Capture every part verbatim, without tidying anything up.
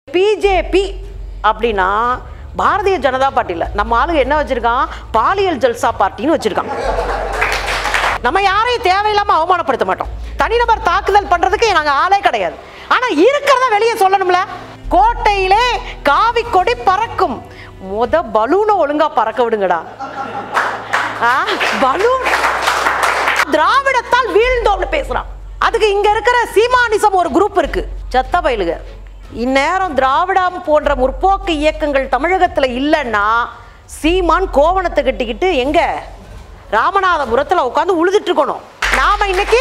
BJP அப்படின்னா பாரதிய ஜனதா பார்ட்டியில் நம்ம ஆளுங்க என்ன வச்சிருக்கான், பாலியல் ஜல்சா பார்ட்டின்னு வச்சிருக்கான். நம்ம யாரையும் தேவையில்லாம அவமானப்படுத்த மாட்டோம். தனிநபர் தாக்குதல் பண்றதுக்கு நாங்க ஆளே கிடையாது. ஆனா இருக்கிறத வெளியே சொல்லணும்ல. கோட்டையிலே காவி கொடி பறக்கும், முத பலூனை ஒழுங்கா பறக்க விடுங்கடா. பலூன் திராவிடத்தால் வீழ்ந்தோம்னு பேசுறான். அதுக்கு இங்க இருக்கிற சீமானிசம் ஒரு குரூப் இருக்கு, சத்த பயிலுக. இந்நேரம் திராவிடம் போன்ற முற்போக்கு இயக்கங்கள் தமிழகத்துல இல்லைன்னா சீமான் கோவணத்தை கட்டிக்கிட்டு எங்க ராமநாதபுரத்துல உட்காந்து உழுதுட்டு இருக்கணும். நாம இன்னைக்கு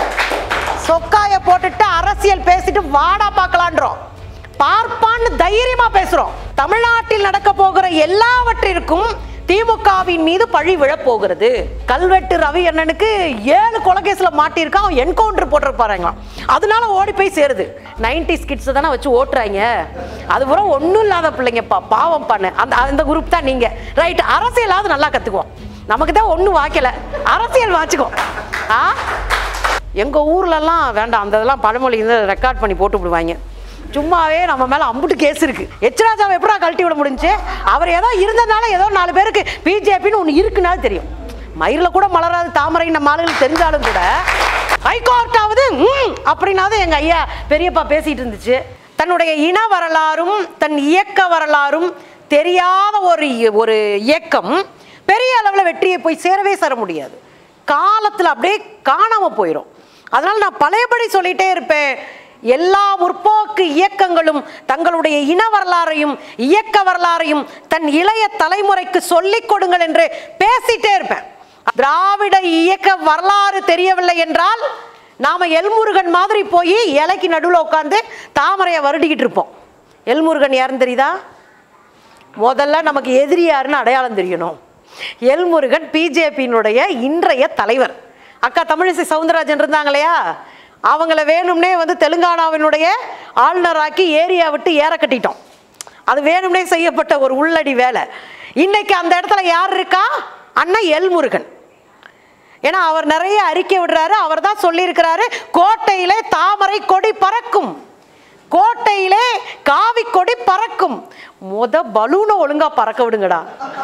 சொக்காய போட்டுட்டு அரசியல் பேசிட்டு வாடா பார்க்கலான்றோம். பார்ப்பான்னு தைரியமா பேசுறோம். தமிழ்நாட்டில் நடக்க போகிற எல்லாவற்றிற்கும் திமுகவின் மீது பழி விழப் போகிறது. கல்வெட்டு ரவி அண்ணனுக்கு ஏழு கொலைகேஸ்ல மாட்டியிருக்கான், அவன் என்கவுண்டர் போட்டிருப்பாருங்க. அதனால ஓடி போய் சேருது. நைன்டிஸ் கிட்ஸ் தானே வச்சு ஓட்டுறாங்க. அது பூரா ஒன்றும் இல்லாத பிள்ளைங்கப்பா, பாவம் பண்ண அந்த அந்த குரூப் தான் நீங்க. ரைட், அரசியலாவது நல்லா கத்துக்குவோம். நமக்கு தான் ஒன்றும் வாய்க்கல, அரசியல் வாச்சுக்குவோம். ஆ எங்க ஊர்லலாம் வேண்டாம், அந்த இதெல்லாம் பழமொழி ரெக்கார்ட் பண்ணி போட்டு விடுவாங்க. சும்மாவே நம்ம மேல அம்புட்டு கேஸ் இருக்கு. எச்ராஜாவை எப்படா கழட்டி விட முடிஞ்சு? அவர் ஏதோ இருந்ததுனால ஏதோ நாலு பேருக்கு பிஜேபின்னு ஒன்று இருக்குன்னாலும் தெரியும். மயிரில் கூட மலராது தாமரை நம்ம ஆளுகளுக்கு தெரிஞ்சாலும் கூட ஹைகோர்ட்டாவது ம் அப்படின்னாவது எங்க ஐயா பெரியப்பா பேசிட்டு இருந்துச்சு. தன்னுடைய இன வரலாறும் தன் இயக்க வரலாறும் தெரியாத ஒரு ஒரு இயக்கம் பெரிய அளவில் வெற்றியை போய் சேரவே சேர முடியாது. காலத்தில் அப்படியே காணாம போயிடும். அதனால நான் பழையபடி சொல்லிட்டே இருப்பேன், எல்லா முற்போக்கு இயக்கங்களும் தங்களுடைய இன வரலாறையும் இயக்க வரலாறையும் தன் இளைய தலைமுறைக்கு சொல்லிக் கொடுங்கள் என்று பேசிட்டே இருப்பேன். திராவிட இயக்க வரலாறு தெரியவில்லை என்றால் நாம எல்முருகன் மாதிரி போய் இலைக்கு நடுவில் உட்காந்து தாமரையை வருடிக்கிட்டு இருப்போம். எல்முருகன் யாருன்னு தெரியுதா? முதல்ல நமக்கு எதிரி யாருன்னு அடையாளம் தெரியணும். எல்முருகன் பிஜேபியினுடைய இன்றைய தலைவர். அக்கா தமிழிசை சவுந்தரராஜன் இருந்தாங்க இல்லையா, அவங்கள வேணும்னே வந்து தெலுங்கானாவினுடைய ஆளுநராக்கி ஏரியா விட்டு ஏற கட்டிட்டோம். அது வேணும்னே செய்யப்பட்ட ஒரு உள்ளடி வேலை. இன்னைக்கு அந்த இடத்துல யார் இருக்கா? அண்ணன் எல்முருகன். ஏன்னா அவர் நிறைய அறிக்கை விடுறாரு. அவர் தான் சொல்லியிருக்கிறாரு, கோட்டையிலே தாமரை கொடி பறக்கும், கோட்டையிலே காவி கொடி பறக்கும், முத பலூனை ஒழுங்கா பறக்க விடுங்கடா.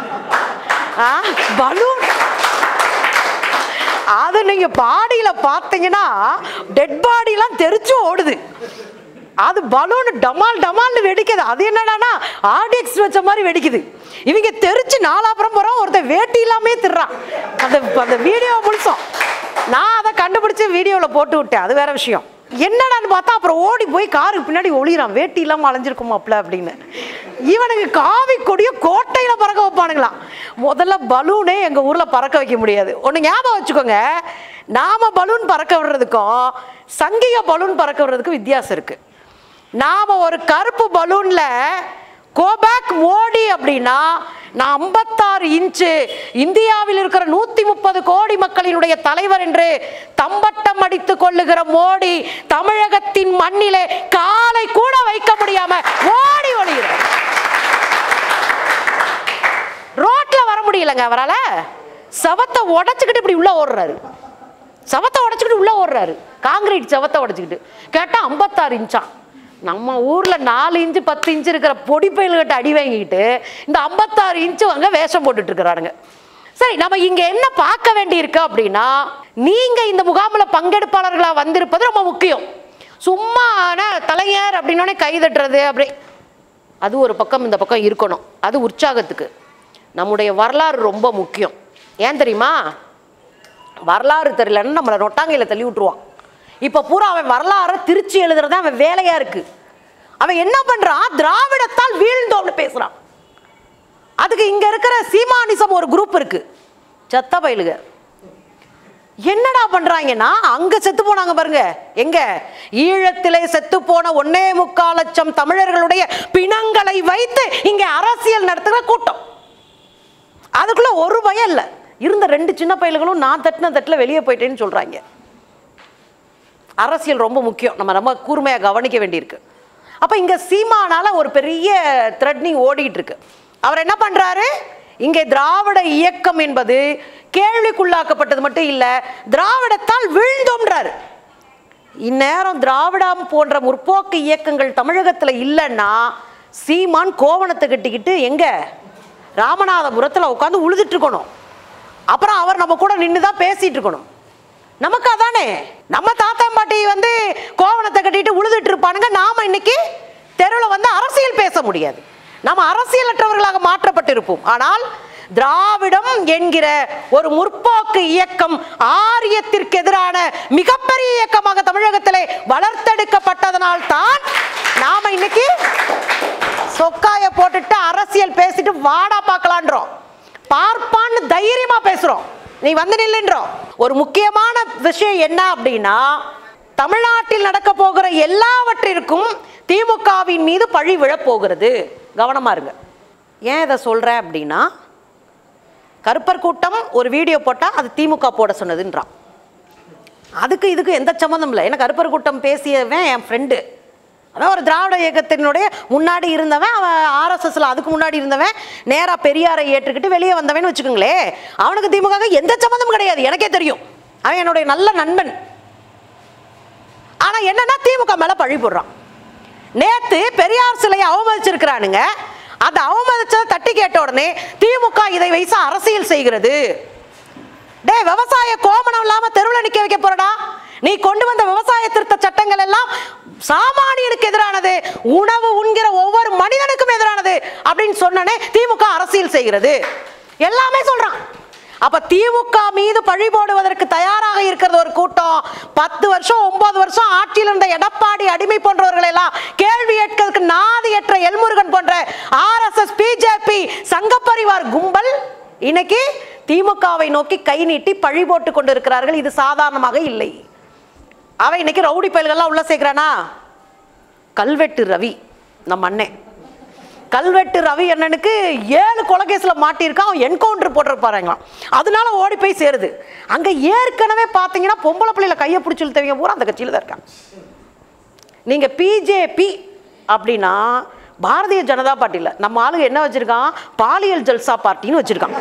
பலூன் அது நீங்க பாடியில பாத்தீங்கன்னா டெட் பாடி எல்லாம் தெரிச்சு ஓடுது. அது பலூன் டமால் டமால்னு வெடிக்குது. அது என்னடானா ஆர்டிஎக்ஸ் வச்ச மாதிரி வெடிக்குது. இவங்க தெரிச்சு நாலாப்புறம் போறோம், ஒருத்தர் வேட்டி இல்லாமே திர்றான். அந்த அந்த வீடியோ முழுசும் நான் அதை கண்டுபிடிச்சு வீடியோல போட்டு விட்டேன். அது வேற விஷயம். என்னடான்னு பார்த்தா அப்புறம் ஓடி போய் காருக்கு பின்னாடி ஒளிறான், வேட்டி இல்லாம அலைஞ்சிருக்குமாப்ல அப்படின்னு. இவனுக்கு காவி கொடிய கோட்டையில பறக்க வைப்பானுங்களாம். முதல்ல பலூனே எங்க ஊர்ல பறக்க வைக்க முடியாது. ஒண்ணு ஞாபகம் வச்சுக்கோங்க, நாம பலூன் பறக்க விடுறதுக்கும் சங்கிக பலூன் பறக்க விடுறதுக்கும் வித்தியாசம் இருக்கு. நாம ஒரு கருப்பு பலூன்ல கோபேக் மோடி அப்படின்னா நான் ஐம்பத்தாறு இன்ச்சு இந்தியாவில் இருக்கிற நூத்தி முப்பது கோடி மக்களினுடைய தலைவர் என்று தம்பட்டம் அடித்துக் கொள்ளுகிற மோடி தமிழகத்தின் மண்ணிலே காலை கூட வைக்க முடியாம ஓடி ஒளிகிறார். ரோட்ல வர முடியலங்க அவரால. சவத்தை உடைச்சுக்கிட்டு இப்படி உள்ள ஓடுறாரு. சவத்தை உடைச்சுக்கிட்டு உள்ள ஓடுறாரு. காங்கிரீட் சவத்தை உடைச்சுக்கிட்டு. கேட்டா ஐம்பத்தாறு இன்ச்சான். நம்ம ஊர்ல நாலு இன்ச்சு பத்து இன்ச்சு இருக்கிற பொடி பயில்கிட்ட அடி வாங்கிக்கிட்டு இந்த ஐம்பத்தாறு இன்ச்சு வாங்க வேஷம் போட்டுட்டு இருக்கிறாருங்க. சரி, நம்ம இங்க என்ன பார்க்க வேண்டி இருக்கு அப்படின்னா, நீங்க இந்த முகாமில் பங்கெடுப்பாளர்களா வந்திருப்பது ரொம்ப முக்கியம். சும்மா தலையர் அப்படின்னோடனே கை தட்டுறது அப்படி அது ஒரு பக்கம் இந்த பக்கம் இருக்கணும். அது உற்சாகத்துக்கு. நம்முடைய வரலாறு ரொம்ப முக்கியம். ஏன் தெரியுமா? வரலாறு தெரியலன்னு நம்மளை நொட்டாங்கையில தள்ளி விட்டுருவான். இப்ப பூரா அவன் வரலாறு திருச்சி எழுதுறதா அவன் வேலையா இருக்கு. அவன் என்ன பண்றான், திராவிடத்தால் வீழ்ந்தோம்னு பேசுறான். அதுக்கு இங்க இருக்கிற சீமானிசம் ஒரு குரூப் இருக்கு, சத்த பயிலுக. என்னடா பண்றாங்கன்னா, அங்க செத்து போனாங்க பாருங்க, எங்க ஈழத்திலே செத்து போன ஒன்னே முக்கால் லட்சம் தமிழர்களுடைய பிணங்களை வைத்து இங்க அரசியல் நடத்துகிற கூட்டம். அதுக்குள்ள ஒரு பயம் இல்ல. இருந்த ரெண்டு சின்ன பயில்களும் நான் தட்டின தட்டுல வெளியே போயிட்டேன்னு சொல்றாங்க. அரசியல் ரொம்ப முக்கியம், நம்ம ரொம்ப கூர்மையா கவனிக்க வேண்டியிருக்கு. அப்ப இங்க சீமானால ஒரு பெரிய த்ரெட்னிங் ஓடிட்டு இருக்கு. அவர் என்ன பண்றாரு, இங்கே திராவிட இயக்கம் என்பது கேள்விக்குள்ளாக்கப்பட்டது மட்டும் இல்ல, திராவிடத்தால் வீழ்ந்தோம்ன்றாரு. இந்நேரம் திராவிடம் போன்ற முற்போக்கு இயக்கங்கள் தமிழகத்தில் இல்லைன்னா சீமான் கோவணத்தை கட்டிக்கிட்டு எங்க ராமநாதபுரத்தில் உட்காந்து உழுதுட்டு இருக்கணும். அப்புறம் அவர் நம்ம கூட நின்று தான் பேசிட்டு இருக்கணும். நமக்கு அதானே, நம்ம தாத்தா பாட்டி வந்து கோவணத்தை கட்டிட்டு உழுதுட்டு இருப்பானுங்க. நாம இன்னைக்கு தெருவில் வந்து அரசியல் பேச முடியாது. நம்ம அரசியலற்றவர்களாக மாற்றப்பட்டிருப்போம். ஆனால் திராவிடம் என்கிற ஒரு முற்போக்கு இயக்கம் ஆரியத்திற்கு எதிரான மிகப்பெரிய இயக்கமாக தமிழகத்திலே வளர்த்தெடுக்கப்பட்டதனால் தான் நாம இன்னைக்கு சொக்காய போட்டுட்டு அரசியல் பேசிட்டு வாடா பார்க்கலான்றோம். பார்ப்பான்னு தைரியமா பேசுறோம். நீ வந்து நில்லுன்றோம். ஒரு முக்கியமான விஷயம் என்ன அப்படின்னா, தமிழ்நாட்டில் நடக்க போகிற எல்லாவற்றிற்கும் திமுகவின் மீது பழி விழப்போகிறது. கவனமா இருங்க. ஏன் இதை சொல்றேன் அப்படின்னா, கருப்பர் கூட்டம் ஒரு வீடியோ போட்டால் அது திமுக போட சொன்னதுன்றான். அதுக்கு இதுக்கு எந்த சம்மந்தம் இல்லை. ஏன்னா கருப்பர் கூட்டம் பேசியவன் என் ஃப்ரெண்டு. அதான் ஒரு திராவிட இயக்கத்தினுடைய முன்னாடி இருந்தவன், அவன் ஆர்எஸ்எஸ்ல அதுக்கு முன்னாடி இருந்தவன், நேராக பெரியாரை ஏற்றுக்கிட்டு வெளியே வந்தவன் வச்சுக்கோங்களே. அவனுக்கு திமுக எந்த சம்மந்தமும் கிடையாது, எனக்கே தெரியும். அவன் என்னுடைய நல்ல நண்பன். ஆனால் என்னன்னா திமுக மேலே பழி போடுறான். நேற்று பெரியார் சிலையை அவமதிச்சிருக்கிறானுங்க. அந்த அவமதிச்சதை தட்டி கேட்ட உடனே திமுக இதை வைத்து அரசியல் செய்கிறது. டே, விவசாய கோமணம் இல்லாம தெருவில் நிக்க வைக்க போறடா. நீ கொண்டு வந்த விவசாய திருத்த சட்டங்கள் எல்லாம் சாமானியனுக்கு எதிரானது, உணவு உண்கிற ஒவ்வொரு மனிதனுக்கும் எதிரானது அப்படின்னு சொன்னனே திமுக அரசியல் செய்கிறது. எல்லாமே சொல்றான். அப்ப திமுக மீது பழி போடுவதற்கு தயாராக இருக்கிறது ஒரு கூட்டம். பத்து வருஷம் ஒன்பது வருஷம் ஆட்சியில் இருந்த எடப்பாடி அடிமை போன்றவர்கள் எல்லாம் கேள்வி கேட்கிறதுக்கு நாதியற்ற எல்முருகன் போன்ற ஆர்எஸ்எஸ் பிஜேபி சங்கப்பரிவார் கும்பல் இன்னைக்கு திமுகவை நோக்கி கை நீட்டி பழி போட்டு கொண்டிருக்கிறார்கள். இது சாதாரணமாக இல்லை. அவன் இன்னைக்கு ரவுடி பயல்கள்லாம் உள்ள சேர்க்கிறானா? கல்வெட்டு ரவி நம்ம அண்ணன் கல்வெட்டு ரவி அண்ணனுக்கு ஏழு கொலைகேஸில் மாட்டியிருக்கான். அவன் என்கவுண்டர் போட்டிருப்பாருங்களாம். அதனால ஓடி போய் சேருது. அங்கே ஏற்கனவே பார்த்தீங்கன்னா பொம்பளை பிள்ளையில கையை பிடிச்சி இழுத்தவங்க பூரா அந்த கட்சியில் தான் இருக்காங்க. நீங்கள் பிஜேபி அப்படின்னா பாரதிய ஜனதா பார்ட்டியில் நம்ம ஆளுங்க என்ன வச்சிருக்கான்? பாலியல் ஜல்சா பார்ட்டின்னு வச்சிருக்கான்.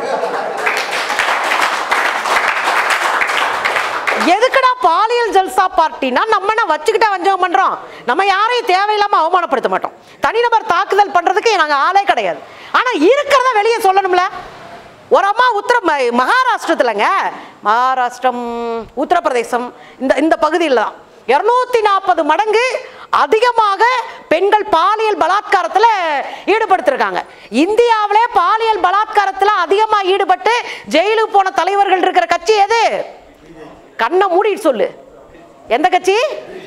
எதுக்குடா பாலியல் ஜல்சா பார்ட்டினா? நம்ம என்ன வச்சுக்கிட்டா வஞ்சகம் பண்றோம்? நம்ம யாரையும் தேவையில்லாம அவமானப்படுத்த மாட்டோம். தனிநபர் தாக்குதல் பண்றதுக்கு நாங்க ஆளே கிடையாது. ஆனா இருக்கிறத வெளியே சொல்லணும்ல. ஒரு அம்மா உத்தர மகாராஷ்டிரத்துலங்க, மகாராஷ்டிரம் உத்தரப்பிரதேசம் இந்த இந்த பகுதியில் தான் இருநூத்தி நாற்பது மடங்கு அதிகமாக பெண்கள் பாலியல் பலாத்காரத்தில் ஈடுபடுத்திருக்காங்க. இந்தியாவிலே பாலியல் பலாத்காரத்தில் அதிகமாக ஈடுபட்டு ஜெயிலுக்கு போன தலைவர்கள் இருக்கிற கட்சி எது? கண்ணை மூடிட்டு சொல்லு. எந்த கட்சி?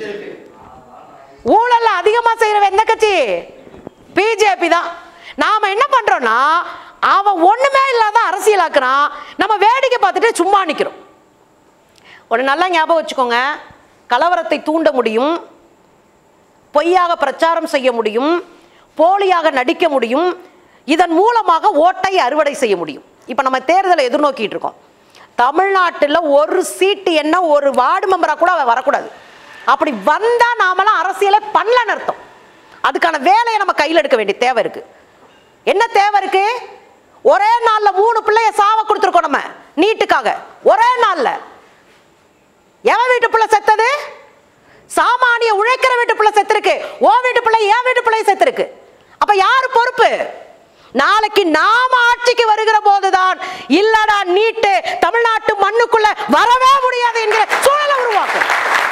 ஊழல் அதிகமா செய்யற எந்த கட்சி? பிஜேபி தான். நாம என்ன பண்றோம்னா, அவன் ஒண்ணுமே இல்லாத அரசியலாக்குறான், நம்ம வேடிக்கை பார்த்துட்டு சும்மா நிக்கிறோம். ஒரு நல்லா ஞாபகம் வச்சுக்கோங்க. கலவரத்தை தூண்ட முடியும், பொய்யாக பிரச்சாரம் செய்ய முடியும், போலியாக நடிக்க முடியும், இதன் மூலமாக ஓட்டை அறுவடை செய்ய முடியும். இப்ப நம்ம தேர்தலை எதிர்நோக்கிட்டு இருக்கோம். தமிழ்நாட்டில் ஒரு சீட்டு என்ன ஒரு வார்டு மெம்பரா கூட வரக்கூடாது. அப்படி வந்தா நாமெல்லாம் அரசியலை பண்ணலன்னு அர்த்தம். அதுக்கான வேலையை நம்ம கையில் எடுக்க வேண்டிய தேவை இருக்கு. என்ன தேவை இருக்கு? ஒரே நாள்ல மூணு பிள்ளைய சாவ கொடுத்துருக்கோம் நம்ம நீட்டுக்காக. ஒரே நாள்ல எவன் வீட்டு பிள்ளை செத்தது? சாமானிய உழைக்கிற வீட்டு பிள்ளை செத்துருக்கு. ஓ வீட்டு பிள்ளை என் வீட்டு பிள்ளை செத்துருக்கு. அப்ப யாரு பொறுப்பு? நாளைக்கு நாம ஆட்சிக்கு வருகிற போதுதான் இல்லடா நீட்டு தமிழ்நாட்டு மண்ணுக்குள்ள வரவே முடியாது என்கிற சூழலை உருவாக்கும்.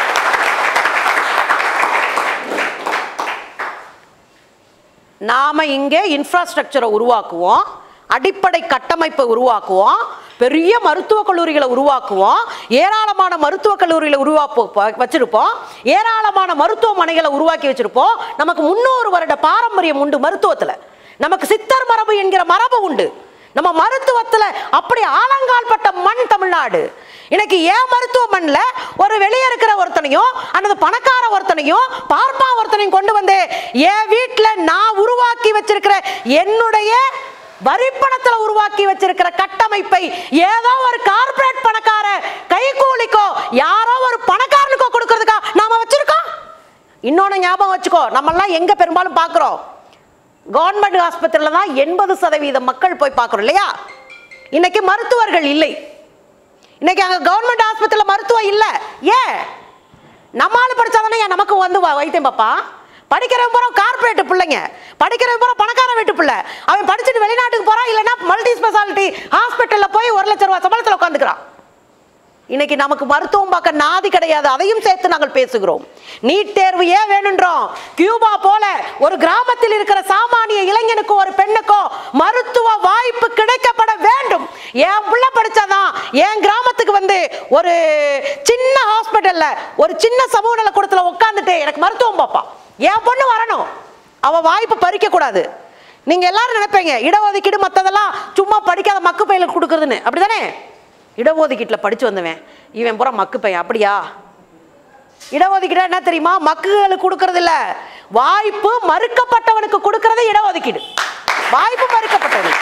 நாம இங்கே இன்ஃப்ராஸ்ட்ரக்சரை உருவாக்குவோம், அடிப்படை கட்டமைப்பை உருவாக்குவோம், பெரிய மருத்துவக் கல்லூரிகளை உருவாக்குவோம், ஏராளமான மருத்துவக் கல்லூரிகளை உருவாப்போ வச்சிருப்போம், ஏராளமான மருத்துவமனைகளை உருவாக்கி வச்சிருப்போம். நமக்கு முன்னூறு வருட பாரம்பரியம் உண்டு மருத்துவத்தில். நமக்கு சித்தர் மரபு என்கிற மரபு உண்டு. நம்ம மருத்துவத்துல அப்படி ஆலங்கால்பட்ட மண் தமிழ்நாடு. இன்னைக்கு ஏன் மருத்துவ மண்ல ஒரு வெளியே இருக்கிற ஒருத்தனையும் அல்லது பணக்கார ஒருத்தனையும் பார்ப்பா ஒருத்தனையும் கொண்டு வந்து என் வீட்டுல நான் உருவாக்கி வச்சிருக்கிற என்னுடைய வரிப்பணத்துல உருவாக்கி வச்சிருக்கிற கட்டமைப்பை ஏதோ ஒரு கார்ப்பரேட் பணக்கார கைகூலிக்கோ யாரோ ஒரு பணக்காரனுக்கோ கொடுக்கறதுக்கா நாம வச்சிருக்கோம். இன்னொன்னு ஞாபகம் வச்சுக்கோ, நம்ம எல்லாம் எங்க பெரும்பாலும் பாக்குறோம், கவர்மெண்ட் ஆஸ்பத்திரியில தான் எண்பது சதவீதம் மக்கள் போய் பார்க்கிறோம் இல்லையா? இன்னைக்கு மருத்துவர்கள் இல்லை. இன்னைக்கு அங்க கவர்மெண்ட் ஆஸ்பத்திரியில மருத்துவம் இல்லை. ஏன்? நம்மால் படிச்சாதானே ஏன் நமக்கு வந்து வைத்தியம் பாப்பா? படிக்கிறவன் பூரா கார்பரேட் பிள்ளைங்க, படிக்கிறவன் பூரா பணக்கார வீட்டு பிள்ளை. அவன் படிச்சுட்டு வெளிநாட்டுக்கு போறான், இல்லைன்னா மல்டி ஸ்பெஷாலிட்டி ஹாஸ்பிட்டல்ல போய் ஒரு லட்சம் ரூபாய் சம்பளத்தில் உட்காந்துக்கிறான். இன்னைக்கு நமக்கு மருத்துவம் பார்க்க நாதி கிடையாது, அதையும் சேர்த்து நாங்கள் பேசுகிறோம். நீட் தேர்வு ஏன் வேணுன்றோம்? கியூபா போல ஒரு கிராமத்தில் இருக்கிற சாமானிய இளைஞனுக்கோ ஒரு பெண்ணுக்கோ மருத்துவ வாய்ப்பு கிடைக்கப்பட வேண்டும். என் பிள்ளை படிச்சாதான் என் கிராமத்துக்கு வந்து ஒரு சின்ன ஹாஸ்பிட்டல்ல ஒரு சின்ன சமூக நல கூடத்துல உட்காந்துட்டு எனக்கு மருத்துவம் பார்ப்பான். என் பொண்ணு வரணும், அவ வாய்ப்பு பறிக்க கூடாது. நீங்க எல்லாரும் நினைப்பீங்க இடஒதுக்கீடு மற்றதெல்லாம் சும்மா படிக்காத மக்கு பையலுக்கு கொடுக்குறதுன்னு, அப்படிதானே? இடஒதுக்கீட்டில் படிச்சு வந்தவன் இவன் பூரா மக்கு பையன், அப்படியா? இடஒதுக்கீடு என்ன தெரியுமா? மக்குகளுக்கு கொடுக்கறது இல்ல, வாய்ப்பு மறுக்கப்பட்டவனுக்கு கொடுக்கறது இடஒதுக்கீடு. வாய்ப்பு மறுக்கப்பட்டவனுக்கு.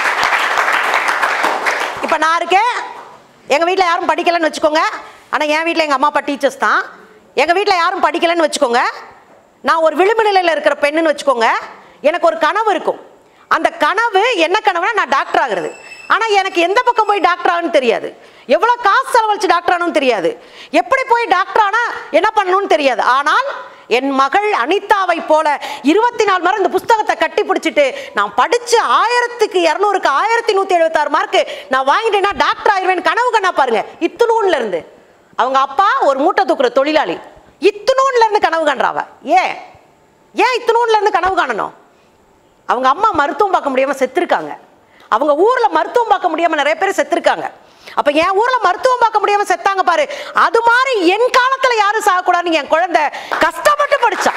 இப்ப நான் இருக்கேன், எங்க வீட்டில் யாரும் படிக்கலன்னு வச்சுக்கோங்க. ஆனா என் வீட்டில் எங்க அம்மா அப்பா டீச்சர்ஸ் தான். எங்க வீட்டில் யாரும் படிக்கலன்னு வச்சுக்கோங்க. நான் ஒரு விளிம்பு நிலையில் இருக்கிற பெண்ணுன்னு வச்சுக்கோங்க. எனக்கு ஒரு கனவு இருக்கும். அந்த கனவு என்ன கனவுனா நான் டாக்டர் ஆகிறது. ஆனா எனக்கு எந்த பக்கம் போய் டாக்டர் ஆகணும்னு தெரியாது, எவ்வளவு காசு செலவழிச்சு டாக்டர் ஆகணும்னு தெரியாது, எப்படி போய் டாக்டர் ஆனா என்ன பண்ணணும்னு தெரியாது. ஆனால் என் மகள் அனிதாவை போல இருபத்தி நாலு மரம் இந்த புஸ்தகத்தை கட்டி பிடிச்சிட்டு நான் படிச்சு ஆயிரத்துக்கு இருநூறுக்கு ஆயிரத்தி நூத்தி எழுபத்தி ஆறு மார்க்கு நான் வாங்கிட்டேன்னா டாக்டர் ஆயிடுவேன் கனவு கண்ணா பாருங்க. இத்துணூன்ல இருந்து அவங்க அப்பா ஒரு மூட்டை தூக்குற தொழிலாளி, இத்துணூன்ல இருந்து கனவு காண்றாவ. ஏன் ஏன் இத்துணூன்ல இருந்து கனவு காணணும்? அவங்க அம்மா மருத்துவம் பார்க்க முடியாம செத்துருக்காங்க, அவங்க ஊர்ல மருத்துவம் பார்க்க முடியாம நிறைய பேர் செத்துருக்காங்க. அப்ப என் ஊர்ல மருத்துவம் பார்க்க முடியாம செத்தாங்க பாரு, அது மாதிரி என் காலத்துல யாரும் சாகக்கூடாதுன்னு என் குழந்தை கஷ்டப்பட்டு படிச்சா.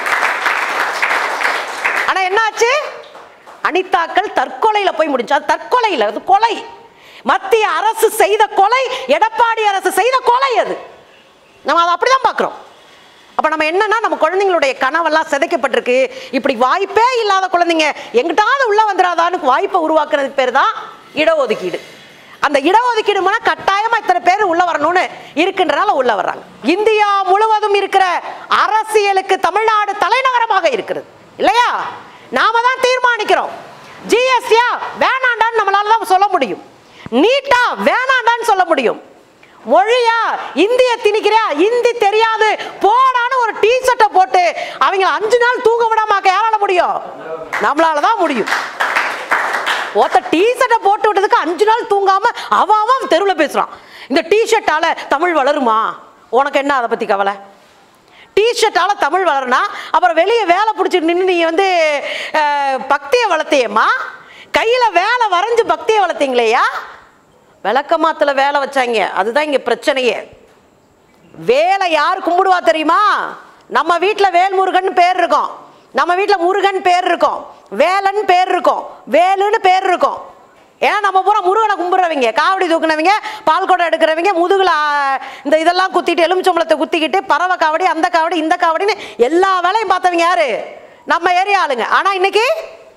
ஆனா என்னாச்சு? அனிதாக்கள் தற்கொலையில போய் முடிஞ்சா. தற்கொலையில அது கொலை, மத்திய அரசு செய்த கொலை, எடப்பாடி அரசு செய்த கொலை. அது நம்ம அதை அப்படிதான் பாக்குறோம். அப்ப நம்ம என்னன்னா நம்ம குழந்தைங்களுடைய கனவெல்லாம் சிதைக்கப்பட்டிருக்கு. இப்படி வாய்ப்பே இல்லாத குழந்தைங்க எங்கிட்டாவது உள்ள வந்துடாதான்னு வாய்ப்பை உருவாக்குறதுக்கு பேர் தான் இடஒதுக்கீடு. அந்த இடஒதுக்கீடு மூலம் கட்டாயமா இத்தனை பேர் உள்ள வரணும்னு இருக்குன்றனால உள்ள வர்றாங்க. இந்தியா முழுவதும் இருக்கிற அரசியலுக்கு தமிழ்நாடு தலைநகரமாக இருக்கிறது இல்லையா? நாம தான் தீர்மானிக்கிறோம். ஜிஎஸ்டியா வேணாண்டான்னு நம்மளால தான் சொல்ல முடியும், நீட்டா வேணாண்டான்னு சொல்ல முடியும். மொழியா இந்திய திணிக்கிறியா, இந்தி தெரியாது போடான்னு ஒரு டி ஷர்ட்டை போட்டு அவங்க அஞ்சு நாள் தூங்க விடாம யாரால முடியும்? நம்மளாலதான் முடியும். ஒருத்த டி ஷர்ட்டை போட்டு விட்டதுக்கு அஞ்சு நாள் தூங்காம அவன் அவன் தெருவில் பேசுறான். இந்த டி ஷர்ட்டால தமிழ் வளருமா? உனக்கு என்ன அதை பத்தி கவலை? டி ஷர்ட்டால தமிழ் வளருனா அப்புறம் வெளியே வேலை பிடிச்சிட்டு நின்று நீ வந்து பக்தியை வளர்த்தியம்மா, கையில வேலை வரைஞ்சு பக்தியை வளர்த்தீங்களேயா? விளக்கமாத்துல வேலை வச்சாங்க, அதுதான் இங்க பிரச்சனையே. வேலை யார் கும்பிடுவா தெரியுமா? நம்ம வீட்டுல வேல்முருகன் பேர் இருக்கும், நம்ம வீட்டுல முருகன் பேர் இருக்கும், வேலன் பேர் இருக்கும், வேலுன்னு பேர் இருக்கும். ஏன்னா நம்ம பூரா முருகனை கும்பிடுறவங்க, காவடி தூக்குனவங்க, பால் குடம் எடுக்கிறவங்க, முதுகுல இந்த இதெல்லாம் குத்திட்டு எலுமிச்சம்பளத்தை குத்திக்கிட்டு பறவை காவடி, அந்த காவடி, இந்த காவடின்னு எல்லா வேலையும் பார்த்தவங்க யாரு? நம்ம ஏரியா ஆளுங்க. ஆனா இன்னைக்கு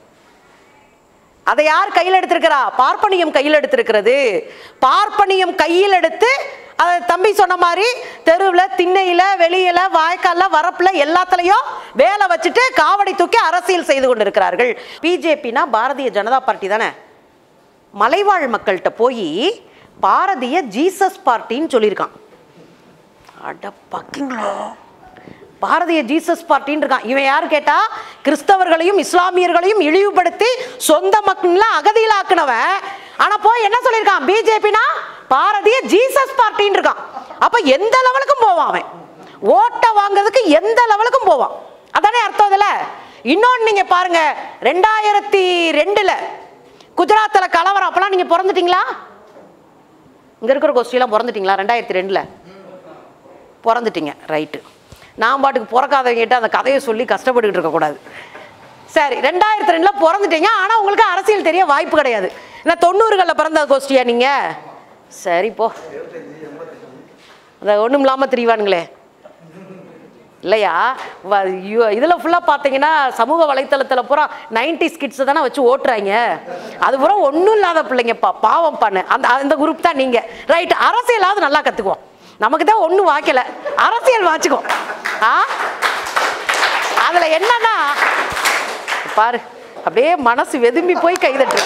அதை யார் கையில் எடுத்திருக்கிறா? பார்ப்பனியம் கையில் எடுத்திருக்கிறது. பார்ப்பனியம் கையில் எடுத்து அதை தம்பி சொன்ன மாதிரி தெருவில், திண்ணையில, வெளியில, வாய்க்கால, வரப்புல எல்லாத்துலயும் வேலை வச்சுட்டு காவடி தூக்கி அரசியல் செய்து கொண்டிருக்கிறார்கள். பிஜேபினா பாரதிய ஜனதா பார்ட்டி தானே. மலைவாழ் மக்கள்கிட்ட போய் பாரதிய ஜீசஸ் பார்ட்டின்னு சொல்லியிருக்கான். அட பக்கிங்களோ, பாரதிய ஜீசஸ் பார்ட்டின்னு இருக்கான். இவன் யாரு கேட்டா கிறிஸ்தவர்களையும் இஸ்லாமியர்களையும் இழிவுபடுத்தி சொந்த மக்கள் அகதியில் ஆக்குனவன். ஆனா போய் என்ன சொல்லியிருக்கான்? பிஜேபினா பாரதிய ஜீசஸ் பார்ட்டின்னு இருக்கான். அப்ப எந்த லெவலுக்கும் போவான் அவன், ஓட்ட வாங்கிறதுக்கு எந்த லெவலுக்கும் போவான். அதானே அர்த்தம் இதுல. இன்னொன்னு நீங்க பாருங்க, ரெண்டாயிரத்தி ரெண்டுல குஜராத்ல கலவரம். அப்பெல்லாம் நீங்க பிறந்துட்டீங்களா? இங்க இருக்கிற கோஷ்டியெல்லாம் பிறந்துட்டீங்களா? ரெண்டாயிரத்தி ரெண்டுல பிறந்துட்டீங்க, ரைட்டு. நான் பாட்டுக்கு பிறக்காதவங்கிட்ட அந்த கதையை சொல்லி கஷ்டப்பட்டுக்கிட்டு இருக்கக்கூடாது. சரி, ரெண்டாயிரத்தி ரெண்டுல பிறந்துட்டீங்க, ஆனா உங்களுக்கு அரசியல் தெரிய வாய்ப்பு கிடையாது. ஏன்னா தொண்ணூறுகளில் பிறந்த கோஷ்டியா நீங்க? சரி போ, அதை ஒன்றும் இல்லாமல் திரிவானுங்களே இல்லையா? இதில் ஃபுல்லாக பார்த்தீங்கன்னா சமூக வலைத்தளத்தில் பூரா நைன்டி ஸ்கிட்ஸை தானே வச்சு ஓட்டுறாங்க. அது பூரா ஒன்றும் இல்லாத பிள்ளைங்கப்பா, பாவம் பண்ணு. அந்த அந்த குரூப் தான் நீங்கள். ரைட், அரசியலாவது நல்லா கற்றுக்குவோம். நமக்கு தான் ஒன்றும் வாய்க்கல, அரசியல் வாச்சுக்கோ. ஆ அதுல என்னன்னா பாரு, அப்படியே மனசு வெதும்பி போய் கைதட்டு.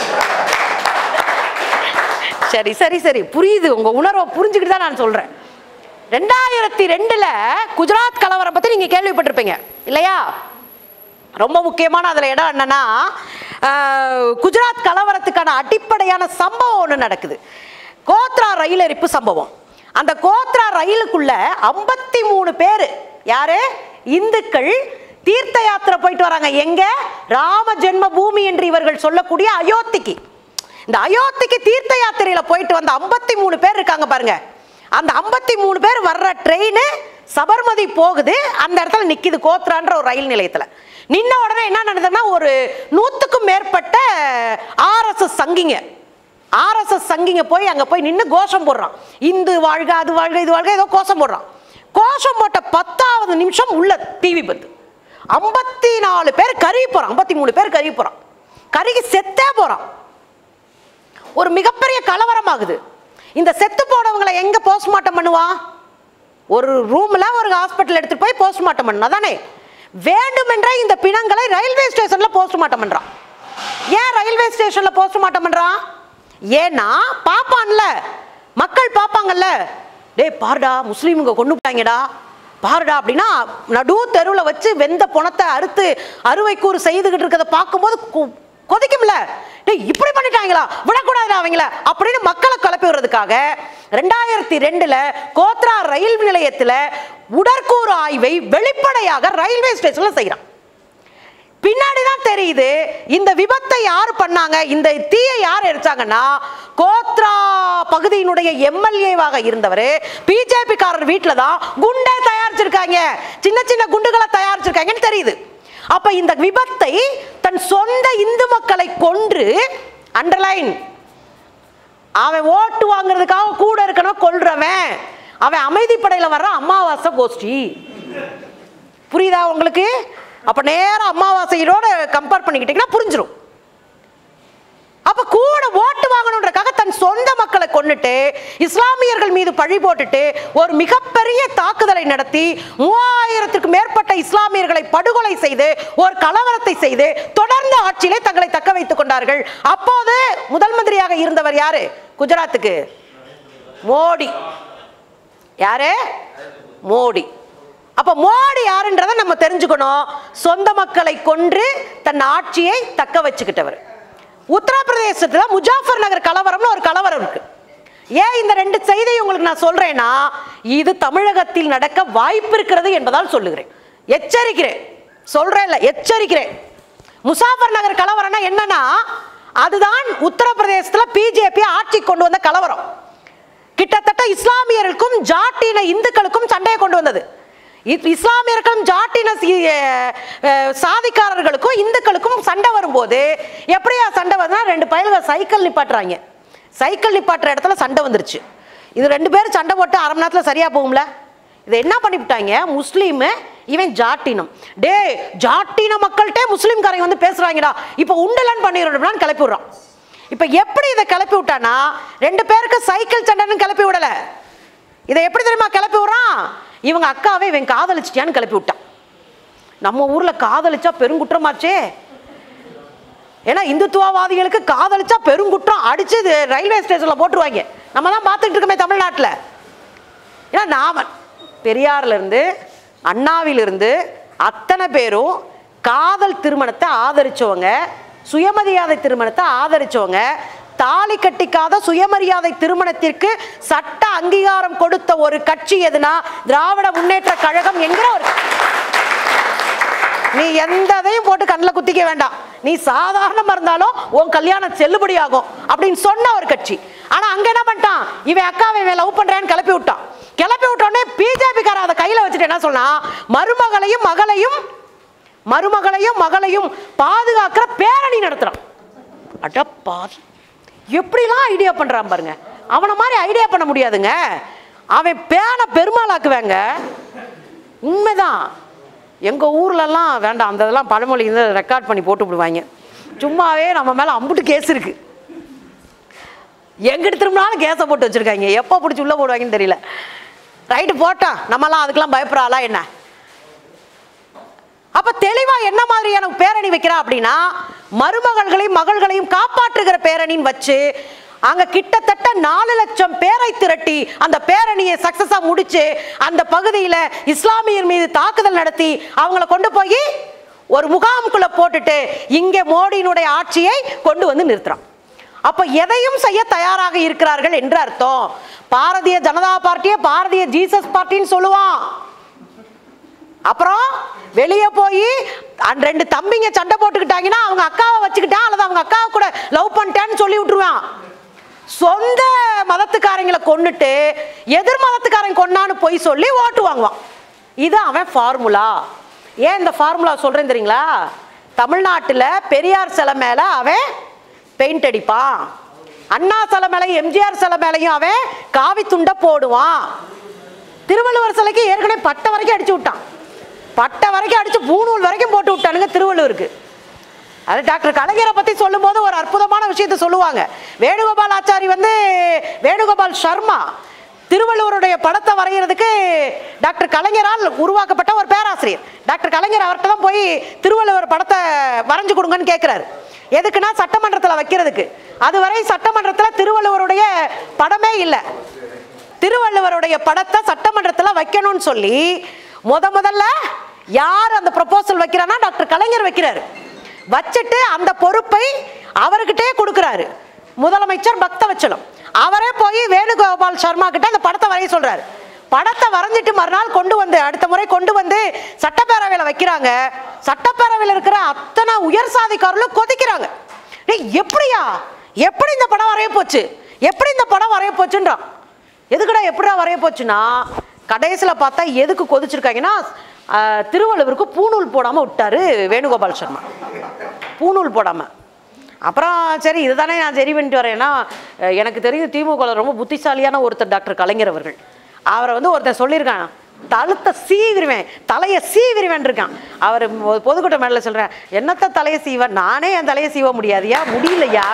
சரி சரி சரி புரியுது, உங்க உணர்வை புரிஞ்சுக்கிட்டு தான் நான் சொல்றேன். ரெண்டாயிரத்தி ரெண்டுல குஜராத் கலவரம் பத்தி நீங்க கேள்விப்பட்டிருப்பீங்க இல்லையா? ரொம்ப முக்கியமான அதுல இடம் என்னன்னா, குஜராத் கலவரத்துக்கான அடிப்படையான சம்பவம் ஒன்று நடக்குது. கோத்ரா ரயில் எரிப்பு சம்பவம். அந்த கோத்ரா ரயிலுக்குள்ள ஐம்பத்தி மூணு பேர் யாரு இந்துக்கள் தீர்த்த யாத்திரை போயிட்டு வராங்க. எங்க? ராம ஜென்ம பூமி என்று இவர்கள் சொல்லக்கூடிய அயோத்திக்கு. இந்த அயோத்திக்கு தீர்த்த யாத்திரையில போயிட்டு வந்த ஐம்பத்தி மூணு பேர் இருக்காங்க பாருங்க. அந்த ஐம்பத்தி மூணு பேர் வர்ற ட்ரெயின் சபர்மதி போகுது. அந்த இடத்துல நிக்குது கோத்ரான்ற ஒரு ரயில் நிலையத்துல. நின்ன உடனே என்ன நடந்ததுன்னா, ஒரு நூத்துக்கும் மேற்பட்ட ஆர்எஸ்எஸ் சங்கிங்க ஆர்எஸ்எஸ் சங்கிங்க போய் அங்க போய் நின்று கோஷம் போடுறான். இந்து வாழ்க, அது வாழ்க, இது வாழ்க, ஏதோ கோஷம் போடுறான். கோஷம் போட்ட பத்தாவது நிமிஷம் உள்ள டிவி பத்து ஐம்பத்தி நாலு பேர் கருகி போறான். ஐம்பத்தி மூணு பேர் கருகி போறான். கருகி செத்தே போறான். ஒரு மிகப்பெரிய கலவரம் ஆகுது. இந்த செத்து போனவங்களை எங்க போஸ்ட்மார்ட்டம் பண்ணுவான்? ஒரு ரூம்ல ஒரு ஹாஸ்பிட்டல் எடுத்துட்டு போய் போஸ்ட்மார்ட்டம் பண்ணா தானே. வேண்டுமென்றே இந்த பிணங்களை ரயில்வே ஸ்டேஷன்ல போஸ்ட்மார்ட்டம் பண்றான். ஏன் ரயில்வே ஸ்டேஷன்ல போஸ்ட்மார்ட்டம் பண்றான்? ஏன்னா பாப்பான்ல, மக்கள் பாப்பாங்கல்ல, டேய் பாருடா முஸ்லீமுங்க கொண்டு போட்டாங்கடா பாருடா அப்படின்னா நடு தெருவில் வச்சு வெந்த பணத்தை அறுத்து அறுவை கூறு செய்துகிட்டு இருக்கிறத பார்க்கும்போது கொதிக்கும்ல. டேய் இப்படி பண்ணிட்டாங்களா, விடக்கூடாது அவங்கள அப்படின்னு மக்களை கிளப்பி விடுறதுக்காக ரெண்டாயிரத்தி ரெண்டுல கோத்ரா ரயில் நிலையத்தில் உடற்கூறு ஆய்வை வெளிப்படையாக ரயில்வே ஸ்டேஷன்ல செய்யறான். பின்னாடிதான் தெரியுது இந்த விபத்தை யார் பண்ணாங்க, இந்த தீயை யார் எரிச்சாங்கன்னா கோத்ரா பகுதியினுடைய எம்எல்ஏவாக இருந்தவர் பிஜேபி காரர் வீட்டில தான் குண்டை தயாரிச்சிருக்காங்க, சின்ன சின்ன குண்டுகளை தயாரிச்சிருக்காங்கன்னு தெரியுது. அப்ப இந்த விபத்தை தன் சொந்த இந்து மக்களை கொன்று, அண்டர்லைன், அவன் ஓட்டு வாங்குறதுக்காக கூட இருக்கணும் கொல்றவன், அவன் அமைதிப்படையில வர்ற அமாவாசை கோஷ்டி. புரியுதா உங்களுக்கு? அப்ப நேரம் அமாவாசையோட கம்பேர் பண்ணிக்கிட்டீங்கன்னா புரிஞ்சிடும். அப்ப கூட ஓட்டு வாங்கணுன்றக்காக தன் சொந்த மக்களை கொன்னுட்டு இஸ்லாமியர்கள் மீது பழி போட்டுட்டு ஒரு மிகப்பெரிய தாக்குதலை நடத்தி மூவாயிரத்திற்கு மேற்பட்ட இஸ்லாமியர்களை படுகொலை செய்து ஒரு கலவரத்தை செய்து தொடர்ந்து ஆட்சியிலே தங்களை தக்க வைத்துக் கொண்டார்கள். அப்போது முதல் மந்திரியாக இருந்தவர் யாரு குஜராத்துக்கு? மோடி. யாரு? மோடி. அப்ப மோடி யாருன்றதை நம்ம தெரிஞ்சுக்கணும். சொந்த மக்களை கொன்று தன் ஆட்சியை தக்க வச்சுக்கிட்டவர். உத்தரப்பிரதேசத்துல முஜாஃபர் நகர் கலவரம்னு ஒரு கலவரம் இருக்கு. ஏன் இந்த ரெண்டு செய்தியை உங்களுக்கு நான் சொல்றேன்னா, இது தமிழகத்தில் நடக்க வாய்ப்பு இருக்கிறது என்பதால் சொல்லுகிறேன். எச்சரிக்கிறேன், சொல்றேன் இல்ல, எச்சரிக்கிறேன். முசாஃபர் நகர் கலவரம்னா என்னன்னா, அதுதான் உத்தரப்பிரதேசத்துல பிஜேபி ஆட்சி கொண்டு வந்த கலவரம். கிட்டத்தட்ட இஸ்லாமியர்களுக்கும் ஜாட்டின இந்துக்களுக்கும் சண்டையை கொண்டு வந்தது. இஸ்லாமியர்களுக்கும் ஜாட்டின சாதிக்காரர்களுக்கும் இந்துக்களுக்கும் சண்டை வரும்போது எப்படியா சண்டை வருதுன்னா, ரெண்டு பயல்கள் சைக்கிள் நிப்பாட்டுறாங்க. சைக்கிள் நிப்பாட்டுற இடத்துல சண்டை வந்துருச்சு. இது ரெண்டு பேரும் சண்டை போட்டு அரை மணி நேரத்தில் சரியா போகும்ல. இதை என்ன பண்ணிவிட்டாங்க, முஸ்லீமு இவன் ஜாட்டினம், டே ஜாட்டின மக்கள்கிட்ட முஸ்லீம்காரங்க வந்து பேசுறாங்கடா, இப்போ உண்டலன்னு பண்ணிடுறான்னு கிளப்பி விடுறான். இப்போ எப்படி இதை கிளப்பி விட்டானா, ரெண்டு பேருக்கு சைக்கிள் சண்டைன்னு கிளப்பி விடல. இதை எப்படி தெரியுமா கிளப்பி விடுறான், இவங்க அக்காவே இவன் காதலிச்சிட்டியான்னு கிளப்பி விட்டான். நம்ம ஊர்ல காதலிச்சா பெருங்குற்றமாச்சே. ஏன்னா இந்துத்துவவாதிகளுக்கு காதலிச்சா பெருங்குற்றம், அடிச்சு ரயில்வே ஸ்டேஷன்ல போட்டுருவாங்க. நம்ம தான் பார்த்துட்டு இருக்கோமே தமிழ்நாட்டில். ஏன்னா நாம பெரியார்ல இருந்து அண்ணாவிலிருந்து அத்தனை பேரும் காதல் திருமணத்தை ஆதரிச்சவங்க, சுயமரியாதை திருமணத்தை ஆதரிச்சவங்க, தாலி கட்டிக்காத சுயமரியாதை திருமணத்திற்கு சட்ட அங்கீகாரம் கொடுத்த ஒரு கட்சி எதுனா திராவிட முன்னேற்ற கழகம் என்கிற ஒரு. நீ எந்ததையும் போட்டு கண்ணில் குத்திக்க வேண்டாம், நீ சாதாரணமா இருந்தாலும் உன் கல்யாணம் செல்லுபடி ஆகும் அப்படின்னு சொன்ன ஒரு கட்சி. ஆனா அங்க என்ன பண்ணிட்டான், இவன் அக்காவை இவன் லவ் பண்றேன்னு கிளப்பி விட்டான். கிளப்பி விட்டோடனே பிஜேபி கார அதை கையில வச்சுட்டு என்ன சொன்னா, மருமகளையும் மகளையும் மருமகளையும் மகளையும் பாதுகாக்கிற பேரணி நடத்துறான். அடப்பா, எப்படிலாம் ஐடியா பண்றான் பாருங்க. அவனை மாதிரி ஐடியா பண்ண முடியாதுங்க. அவன் பேன பெருமாளாக்குவாங்க. உண்மைதான். எங்க ஊர்லலாம் வேண்டாம், அந்த இதெல்லாம் பழமொழி ரெக்கார்ட் பண்ணி போட்டு விடுவாங்க. சும்மாவே நம்ம மேல அம்புட்டு கேஸ் இருக்கு. எங்கிட்ட திரும்பினாலும் கேஸை போட்டு வச்சிருக்காங்க. எப்போ பிடிச்சி உள்ள போடுவாங்கன்னு தெரியல. ரைட்டு போட்டான், நம்மலாம் அதுக்கெல்லாம் பயப்படுறாளா என்ன? அப்ப தெளிவா என்ன மாதிரியான பேரணி வைக்கிறா அப்படின்னா, மருமகள்களையும் மகள்களையும் காப்பாற்றுகிற பேரணின்னு வச்சு அங்க கிட்டத்தட்ட நாலு லட்சம் பேரை திரட்டி அந்த பேரணியை சக்சஸா முடிச்சு அந்த பகுதியில் இஸ்லாமியர் மீது தாக்குதல் நடத்தி அவங்களை கொண்டு போய் ஒரு முகாமுக்குள்ள போட்டுட்டு இங்கே மோடியினுடைய ஆட்சியை கொண்டு வந்து நிறுத்துறான். அப்ப எதையும் செய்ய தயாராக இருக்கிறார்கள் என்று அர்த்தம். பாரதிய ஜனதா பார்ட்டியை பாரதிய ஜீசஸ் பார்ட்டின்னு சொல்லுவான். அப்புறம் வெளியே போய் ரெண்டு தம்பிங்க சண்டை போட்டுக்கிட்டாங்கன்னா அவங்க அக்காவை வச்சுக்கிட்டான் அல்லது அவங்க அக்காவை கூட லவ் பண்ணிட்டேன்னு சொல்லி விட்டுருவான். சொந்த மதத்துக்காரங்களை கொன்னுட்டு எதிர் மதத்துக்காரங்க கொன்னான்னு போய் சொல்லி ஓட்டு வாங்குவான். இது அவன் ஃபார்முலா. ஏன் இந்த ஃபார்முலா சொல்றேன் தெரியுங்களா? தமிழ்நாட்டில் பெரியார் சிலை மேல அவன் பெயிண்ட் அடிப்பான், அண்ணா சிலை மேலையும் எம்ஜிஆர் சிலை மேலையும் அவன் காவி துண்டை போடுவான். திருவள்ளுவர் சிலைக்கு ஏற்கனவே பட்டை வரைக்கும் அடிச்சு விட்டான், பட்டை வரைக்கும் அடிச்சு பூணூல் வரைக்கும் போட்டு விட்டானுங்க திருவள்ளுவருக்கு. அது டாக்டர் கலைஞரை பத்தி சொல்லும் போது ஒரு அற்புதமான விஷயத்தை சொல்லுவாங்க. வேணுகோபால் ஆச்சாரி வந்து வேணுகோபால் சர்மா திருவள்ளுவருடைய படத்தை வரைகிறதுக்கு டாக்டர் கலைஞரால் உருவாக்கப்பட்ட ஒரு பேராசிரியர். டாக்டர் கலைஞர் அவர்கிட்ட தான் போய் திருவள்ளுவர் படத்தை வரைஞ்சு கொடுங்கன்னு கேட்கிறாரு. எதுக்குன்னா சட்டமன்றத்தில் வைக்கிறதுக்கு. அதுவரை சட்டமன்றத்தில் திருவள்ளுவருடைய படமே இல்லை. திருவள்ளுவருடைய படத்தை சட்டமன்றத்தில் வைக்கணும்னு சொல்லி முத முதல்ல யார் அந்த ப்ரொபோசல் வைக்கிறான்னா டாக்டர் கலைஞர் வைக்கிறாரு. வச்சுட்டு அந்த பொறுப்பை அவர்கிட்டே கொடுக்கிறாரு முதலமைச்சர் பக்தவச்சலம். அவரே போய் வேணுகோபால் சர்மா கிட்ட அந்த படத்தை வரைய சொல்றாரு. படத்தை வரைஞ்சிட்டு மறுநாள் கொண்டு வந்து அடுத்த முறை கொண்டு வந்து சட்டப்பேரவையில் வைக்கிறாங்க. சட்டப்பேரவையில் இருக்கிற அத்தனை உயர் சாதிக்காரர்களும் கொதிக்கிறாங்க. எப்படியா எப்படி இந்த படம் வரைய போச்சு, எப்படி இந்த படம் வரைய போச்சுன்றான். எதுக்குடா எப்படிடா வரைய போச்சுன்னா கடைசியில் பார்த்தா எதுக்கு கொதிச்சிருக்காங்கன்னா திருவள்ளுவருக்கு பூணூல் போடாமல் விட்டாரு வேணுகோபால் சர்மா. பூணூல் போடாமல் அப்புறம் சரி இதுதானே நான் சரி பண்ணிட்டு வரேன்னா எனக்கு தெரியும் திமுக ரொம்ப புத்திசாலியான ஒருத்தர் டாக்டர் கலைஞர் அவர்கள். அவரை வந்து ஒருத்தர் சொல்லியிருக்கான், தழுத்தை சீவிருவேன் தலையை சீவிருவேன் இருக்கான். அவர் பொதுக்கூட்ட மேடையில் சொல்கிறேன், என்னத்த தலையை சீவ, நானே என் தலையை சீவ முடியாதியா, முடியலையா.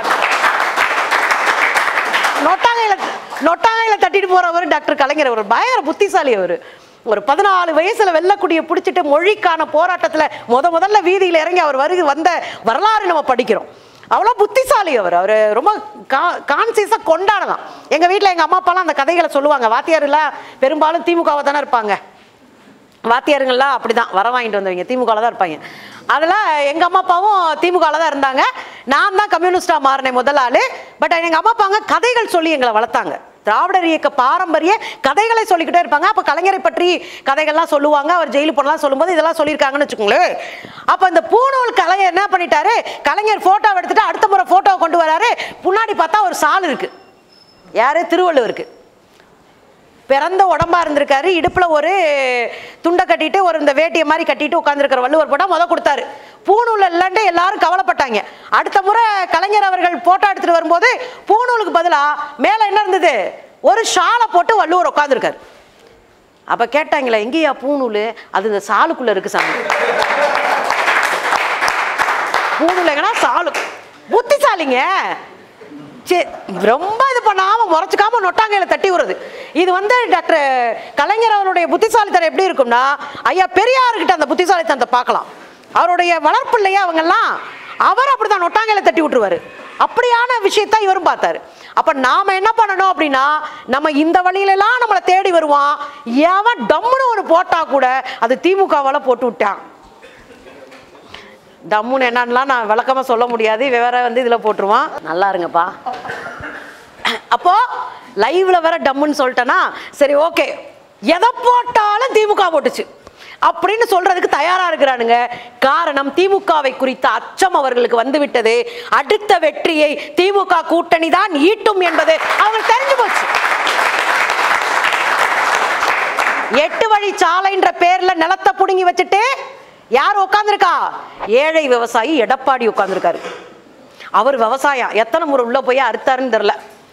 நொட்டாங்கையில நொட்டாங்கையில தட்டிட்டு போறவர் டாக்டர் கலைஞர். அவர் பயங்கர புத்திசாலி. அவர் ஒரு பதினாலு வயசுல வெள்ளக்குடியை பிடிச்சிட்டு மொழிக்கான போராட்டத்துல முத முதல்ல வீதியில் இறங்கி அவர் வருகை வந்த வரலாறு நம்ம படிக்கிறோம். அவ்வளோ புத்திசாலி அவர். அவர் ரொம்ப கா கான்சியஸாக கொண்டாடலாம். எங்கள் வீட்டில் எங்கள் அம்மா அப்பாலாம் அந்த கதைகளை சொல்லுவாங்க. வாத்தியாருலாம் பெரும்பாலும் திமுகவை தானே இருப்பாங்க. வாத்தியாருங்கள்லாம் அப்படி தான் வர வாங்கிட்டு வந்தவங்க திமுகவில் தான் இருப்பாங்க. அதில் எங்கள் அம்மா அப்பாவும் திமுகவில் தான் இருந்தாங்க. நான் தான் கம்யூனிஸ்டாக மாறினேன் முதல் ஆள். பட் எங்கள் அம்மா அப்பாங்க கதைகள் சொல்லி எங்களை வளர்த்தாங்க. திராவிடர் இயக்க பாரம்பரிய கதைகளை சொல்லிக்கிட்டே இருப்பாங்க. அப்போ கலைஞரை பற்றி கதைகள்லாம் சொல்லுவாங்க. அவர் ஜெயிலு போனலாம் சொல்லும்போது இதெல்லாம் சொல்லியிருக்காங்கன்னு வச்சுக்கோங்களேன். அப்போ இந்த பூணூல் கலைஞர் என்ன பண்ணிட்டாரு, கலைஞர் ஃபோட்டோ எடுத்துட்டு அடுத்த முறை ஃபோட்டோவை கொண்டு வராரு. முன்னாடி பார்த்தா ஒரு சால் இருக்கு. யாரு? திருவள்ளுவருக்கு. பிறந்த உடம்பா இருந்திருக்காரு. இடுப்பில் ஒரு துண்டை கட்டிட்டு ஒரு இந்த வேட்டியை மாதிரி கட்டிட்டு உட்காந்துருக்கிற வள்ளுவர் போட்டால் முத கொடுத்தாரு. பூணூல் இல்லைன்ட்டு எல்லாரும் கவலைப்பட்டாங்க. அடுத்த முறை கலைஞர் அவர்கள் போட்டோ எடுத்துட்டு வரும்போது பூணூலுக்கு பதிலாக மேலே என்ன இருந்தது, ஒரு ஷாலை போட்டு வள்ளுவர் உட்காந்துருக்காரு. அப்போ கேட்டாங்களே எங்கேயா பூணூல், அது இந்த சாலுக்குள்ள இருக்கு சாமி. பூணூல் எங்கன்னா சாலு. புத்திசாலிங்க. ரொம்ப இது பண்ணாம முறைச்சிக்காம நொட்டாங்கையில தட்டி விடுறது. இது வந்து டாக்டர் கலைஞர் அவருடைய புத்திசாலித்தனம் எப்படி இருக்கும்னா, ஐயா பெரியார்கிட்ட அந்த புத்திசாலித்தனத்தை பார்க்கலாம். அவருடைய வளர்ப்பு இல்லையா அவங்கெல்லாம், அவர் அப்படிதான் நொட்டாங்கையில தட்டி விட்டுருவாரு. அப்படியான விஷயத்தான் இவரும் பார்த்தாரு. அப்ப நாம என்ன பண்ணணும் அப்படின்னா, நம்ம இந்த வழியிலலாம் நம்மளை தேடி வருவான். எவன் டம்முன்னு ஒரு போட்டா கூட அது திமுகவால போட்டு விட்டான். டம்முன்னு என்னன்னுலாம் நான் விளக்கமாக சொல்ல முடியாது. வேற வந்து இதில் போட்டுருவான். நல்லா இருங்கப்பா. அப்போ லைவ்ல வேற டம்முன்னு சொல்லிட்டேன்னா சரி ஓகே, எதை போட்டாலும் திமுக போட்டுச்சு அப்படின்னு சொல்றதுக்கு தயாரா இருக்கிறானுங்க. காரணம் திமுகவை குறித்த அச்சம் அவர்களுக்கு வந்து விட்டது. அடுத்த வெற்றியை திமுக கூட்டணி தான் ஈட்டும் என்பது அவங்களுக்கு தெரிஞ்சு போச்சு. எட்டு வழி சாலைன்ற பேர்ல நிலத்தை புடுங்கி வச்சுட்டு யார் உட்காந்துருக்கா? ஏழை விவசாயி எடப்பாடி உட்காந்துருக்காரு. அவர் விவசாயம் எத்தனை முறை உள்ள போய் அறுத்தாருன்னு தெரியல.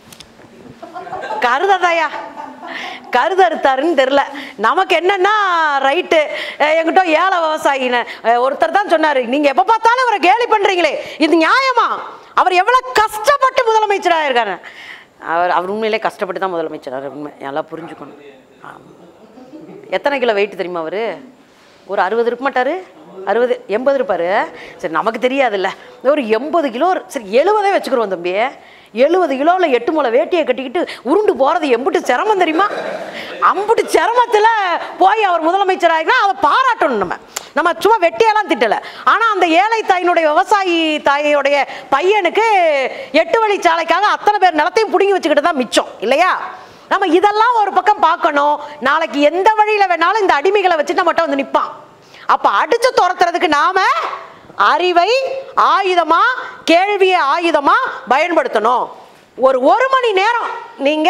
கருததாயா கருது அறுத்தாருன்னு தெரியல. நமக்கு என்னன்னா ரைட்டு, எங்கிட்ட ஏழை விவசாயின்னு ஒருத்தர் தான் சொன்னாரு, நீங்க எப்ப பார்த்தாலும் அவரை கேலி பண்றீங்களே, இது நியாயமா? அவர் எவ்வளவு கஷ்டப்பட்டு முதலமைச்சராக இருக்காரு. அவர் அவர் உண்மையிலே கஷ்டப்பட்டு தான் முதலமைச்சராக. உண்மை எல்லாம் புரிஞ்சுக்கணும். எத்தனை கிலோ வெயிட் தெரியுமா அவரு? ஒரு அறுபது இருக்க மாட்டாரு, அறுபது எண்பது இருப்பாரு. சரி நமக்கு தெரியாதுல்ல. ஒரு எண்பது கிலோ, சரி எழுபதே வச்சுக்கிறோம் தம்பி. எழுபது கிலோவில் எட்டு முளை வேட்டியை கட்டிக்கிட்டு உருண்டு போகிறது எம்பிட்டு சிரமம் தெரியுமா? அம்பிட்டு சிரமத்தில் போய் அவர் முதலமைச்சர் ஆகினா அதை பாராட்டணும். நம்ம நம்ம சும்மா வெட்டியெல்லாம் திட்டலை. ஆனால் அந்த ஏழை தாயினுடைய விவசாயி தாயோடைய பையனுக்கு எட்டு வழி சாலைக்காக அத்தனை பேர் நிலத்தையும் பிடுங்கி வச்சுக்கிட்டு தான் மிச்சம் இல்லையா? நம்ம இதெல்லாம் ஒரு பக்கம் பார்க்கணும். நாளைக்கு எந்த வழியில் வேணாலும் இந்த அடிமைகளை வச்சு நம்மகிட்ட வந்து நிற்பான். அப்போ அடித்து துரத்துறதுக்கு நாம அறிவை ஆயுதமா, கேள்வியை ஆயுதமா பயன்படுத்தணும். ஒரு ஒரு மணி நேரம் நீங்க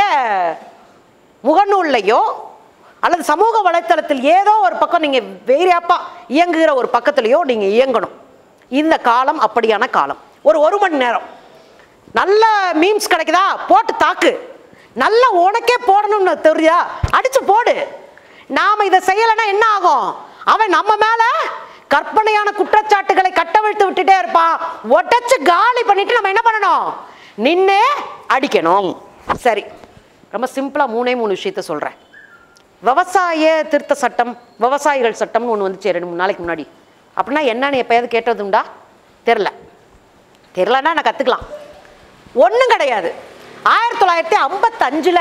முகநூல்லையோ அல்லது சமூக வலைத்தளத்தில் ஏதோ ஒரு பக்கம் நீங்க வேறையாப்பா இயங்குகிற ஒரு பக்கத்திலையோ நீங்க இயங்கணும். இந்த காலம் அப்படியான காலம். ஒரு ஒரு மணி நேரம் நல்ல மீம்ஸ் கிடைக்குதா போட்டு தாக்கு, நல்ல உனக்கே போடணும்னு தெரியுதா அடிச்சு போடு. நாம இதை செய்யலைன்னா என்ன ஆகும்? அவன் நம்ம மேல கற்பனையான குற்றச்சாட்டுகளை கட்டவிழ்த்து விட்டுட்டே இருப்பான். ஒட்டச்சு காலி பண்ணிட்டு நம்ம என்ன பண்ணணும்? நின்று அடிக்கணும். சரி, ரொம்ப சிம்பிளா மூணே மூணு விஷயத்த சொல்றேன். விவசாய திருத்த சட்டம், விவசாயிகள் சட்டம்னு ஒன்று வந்துச்சு ரெண்டு மூணு நாளைக்கு முன்னாடி. அப்படின்னா என்னன்னு எப்பயாவது கேட்டதுண்டா? தெரில. தெரிலன்னா நான் கற்றுக்கலாம். ஒன்றும் கிடையாது. ஆயிரத்தி தொள்ளாயிரத்தி ஐம்பத்தி அஞ்சுல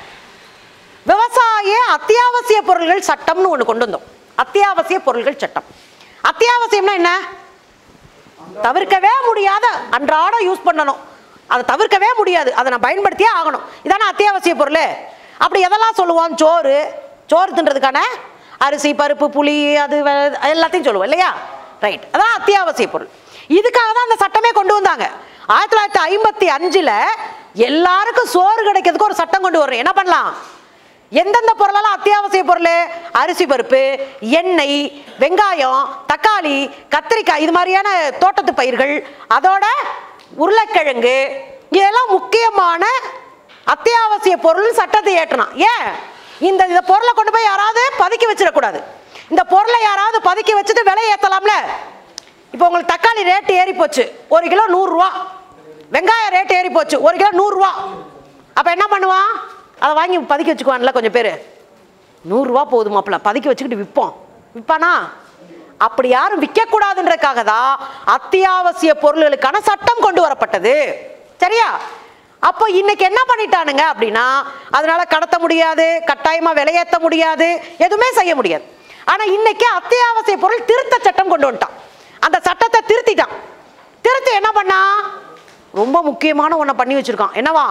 விவசாய அத்தியாவசிய பொருள்கள் சட்டம்னு ஒன்று கொண்டு வந்தோம். அத்தியாவசிய பொருள்கள் சட்டம். அத்தியாவசியம்னா என்ன? தவிர்க்கவே முடியாத, அன்றாடம் யூஸ் பண்ணணும், அதை தவிர்க்கவே முடியாது, அதை நான் பயன்படுத்தியே ஆகணும். இதான அத்தியாவசிய பொருள். அப்படி எதெல்லாம் சொல்லுவோம்? சோறு, சோறு தின்றதுக்கான அரிசி, பருப்பு, புளி, அது எல்லாத்தையும் சொல்லுவோம் இல்லையா? ரைட், அதான் அத்தியாவசிய பொருள். இதுக்காக தான் அந்த சட்டமே கொண்டு வந்தாங்க. ஆயிரத்தி தொள்ளாயிரத்தி ஐம்பத்தி அஞ்சுல எல்லாருக்கும் சோறு கிடைக்கிறதுக்கு ஒரு சட்டம் கொண்டு வர்றோம். என்ன பண்ணலாம்? எந்தெந்த பொருளெல்லாம் அத்தியாவசிய பொருள்? அரிசி, பருப்பு, எண்ணெய், வெங்காயம், தக்காளி, கத்திரிக்காய், இது மாதிரியான தோட்டத்து பயிர்கள், அதோட உருளைக்கிழங்கு, இதெல்லாம் முக்கியமான அத்தியாவசிய பொருள் சட்டத்தை ஏற்றணும். ஏன்? இந்த இந்த பொருளை கொண்டு போய் யாராவது பதுக்கி வச்சிடக்கூடாது. இந்த பொருளை யாராவது பதுக்கி வச்சுட்டு விலை ஏற்றலாம்ல. இப்போ உங்களுக்கு தக்காளி ரேட்டு ஏறி போச்சு, ஒரு கிலோ நூறுரூவா. வெங்காயம் ரேட்டு ஏறி போச்சு, ஒரு கிலோ நூறுரூவா. அப்போ என்ன பண்ணுவான்? அதை வாங்கி பதுக்கி வச்சுக்குவான்ல கொஞ்சம் பேர். நூறுரூவா போகுது மாப்பிள்ள, பதுக்கி வச்சுக்கிட்டு விற்போம். விற்பானா? அப்படி யாரும் விற்கக்கூடாதுன்றதுக்காக தான் அத்தியாவசிய பொருள்களுக்கான சட்டம் கொண்டு வரப்பட்டது. சரியா? அப்போ இன்னைக்கு என்ன பண்ணிட்டானுங்க அப்படின்னா, அதனால கடத்த முடியாது, கட்டாயமா விலையேற்ற முடியாது, எதுவுமே செய்ய முடியாது. ஆனா இன்னைக்கு அத்தியாவசிய பொருள் திருத்த சட்டம் கொண்டு வந்துட்டான். அந்த சட்டத்தை திருத்திட்டான். திருத்தி என்ன பண்ணா? ரொம்ப முக்கியமான ஒன்றை பண்ணி வச்சிருக்கான். என்னவா?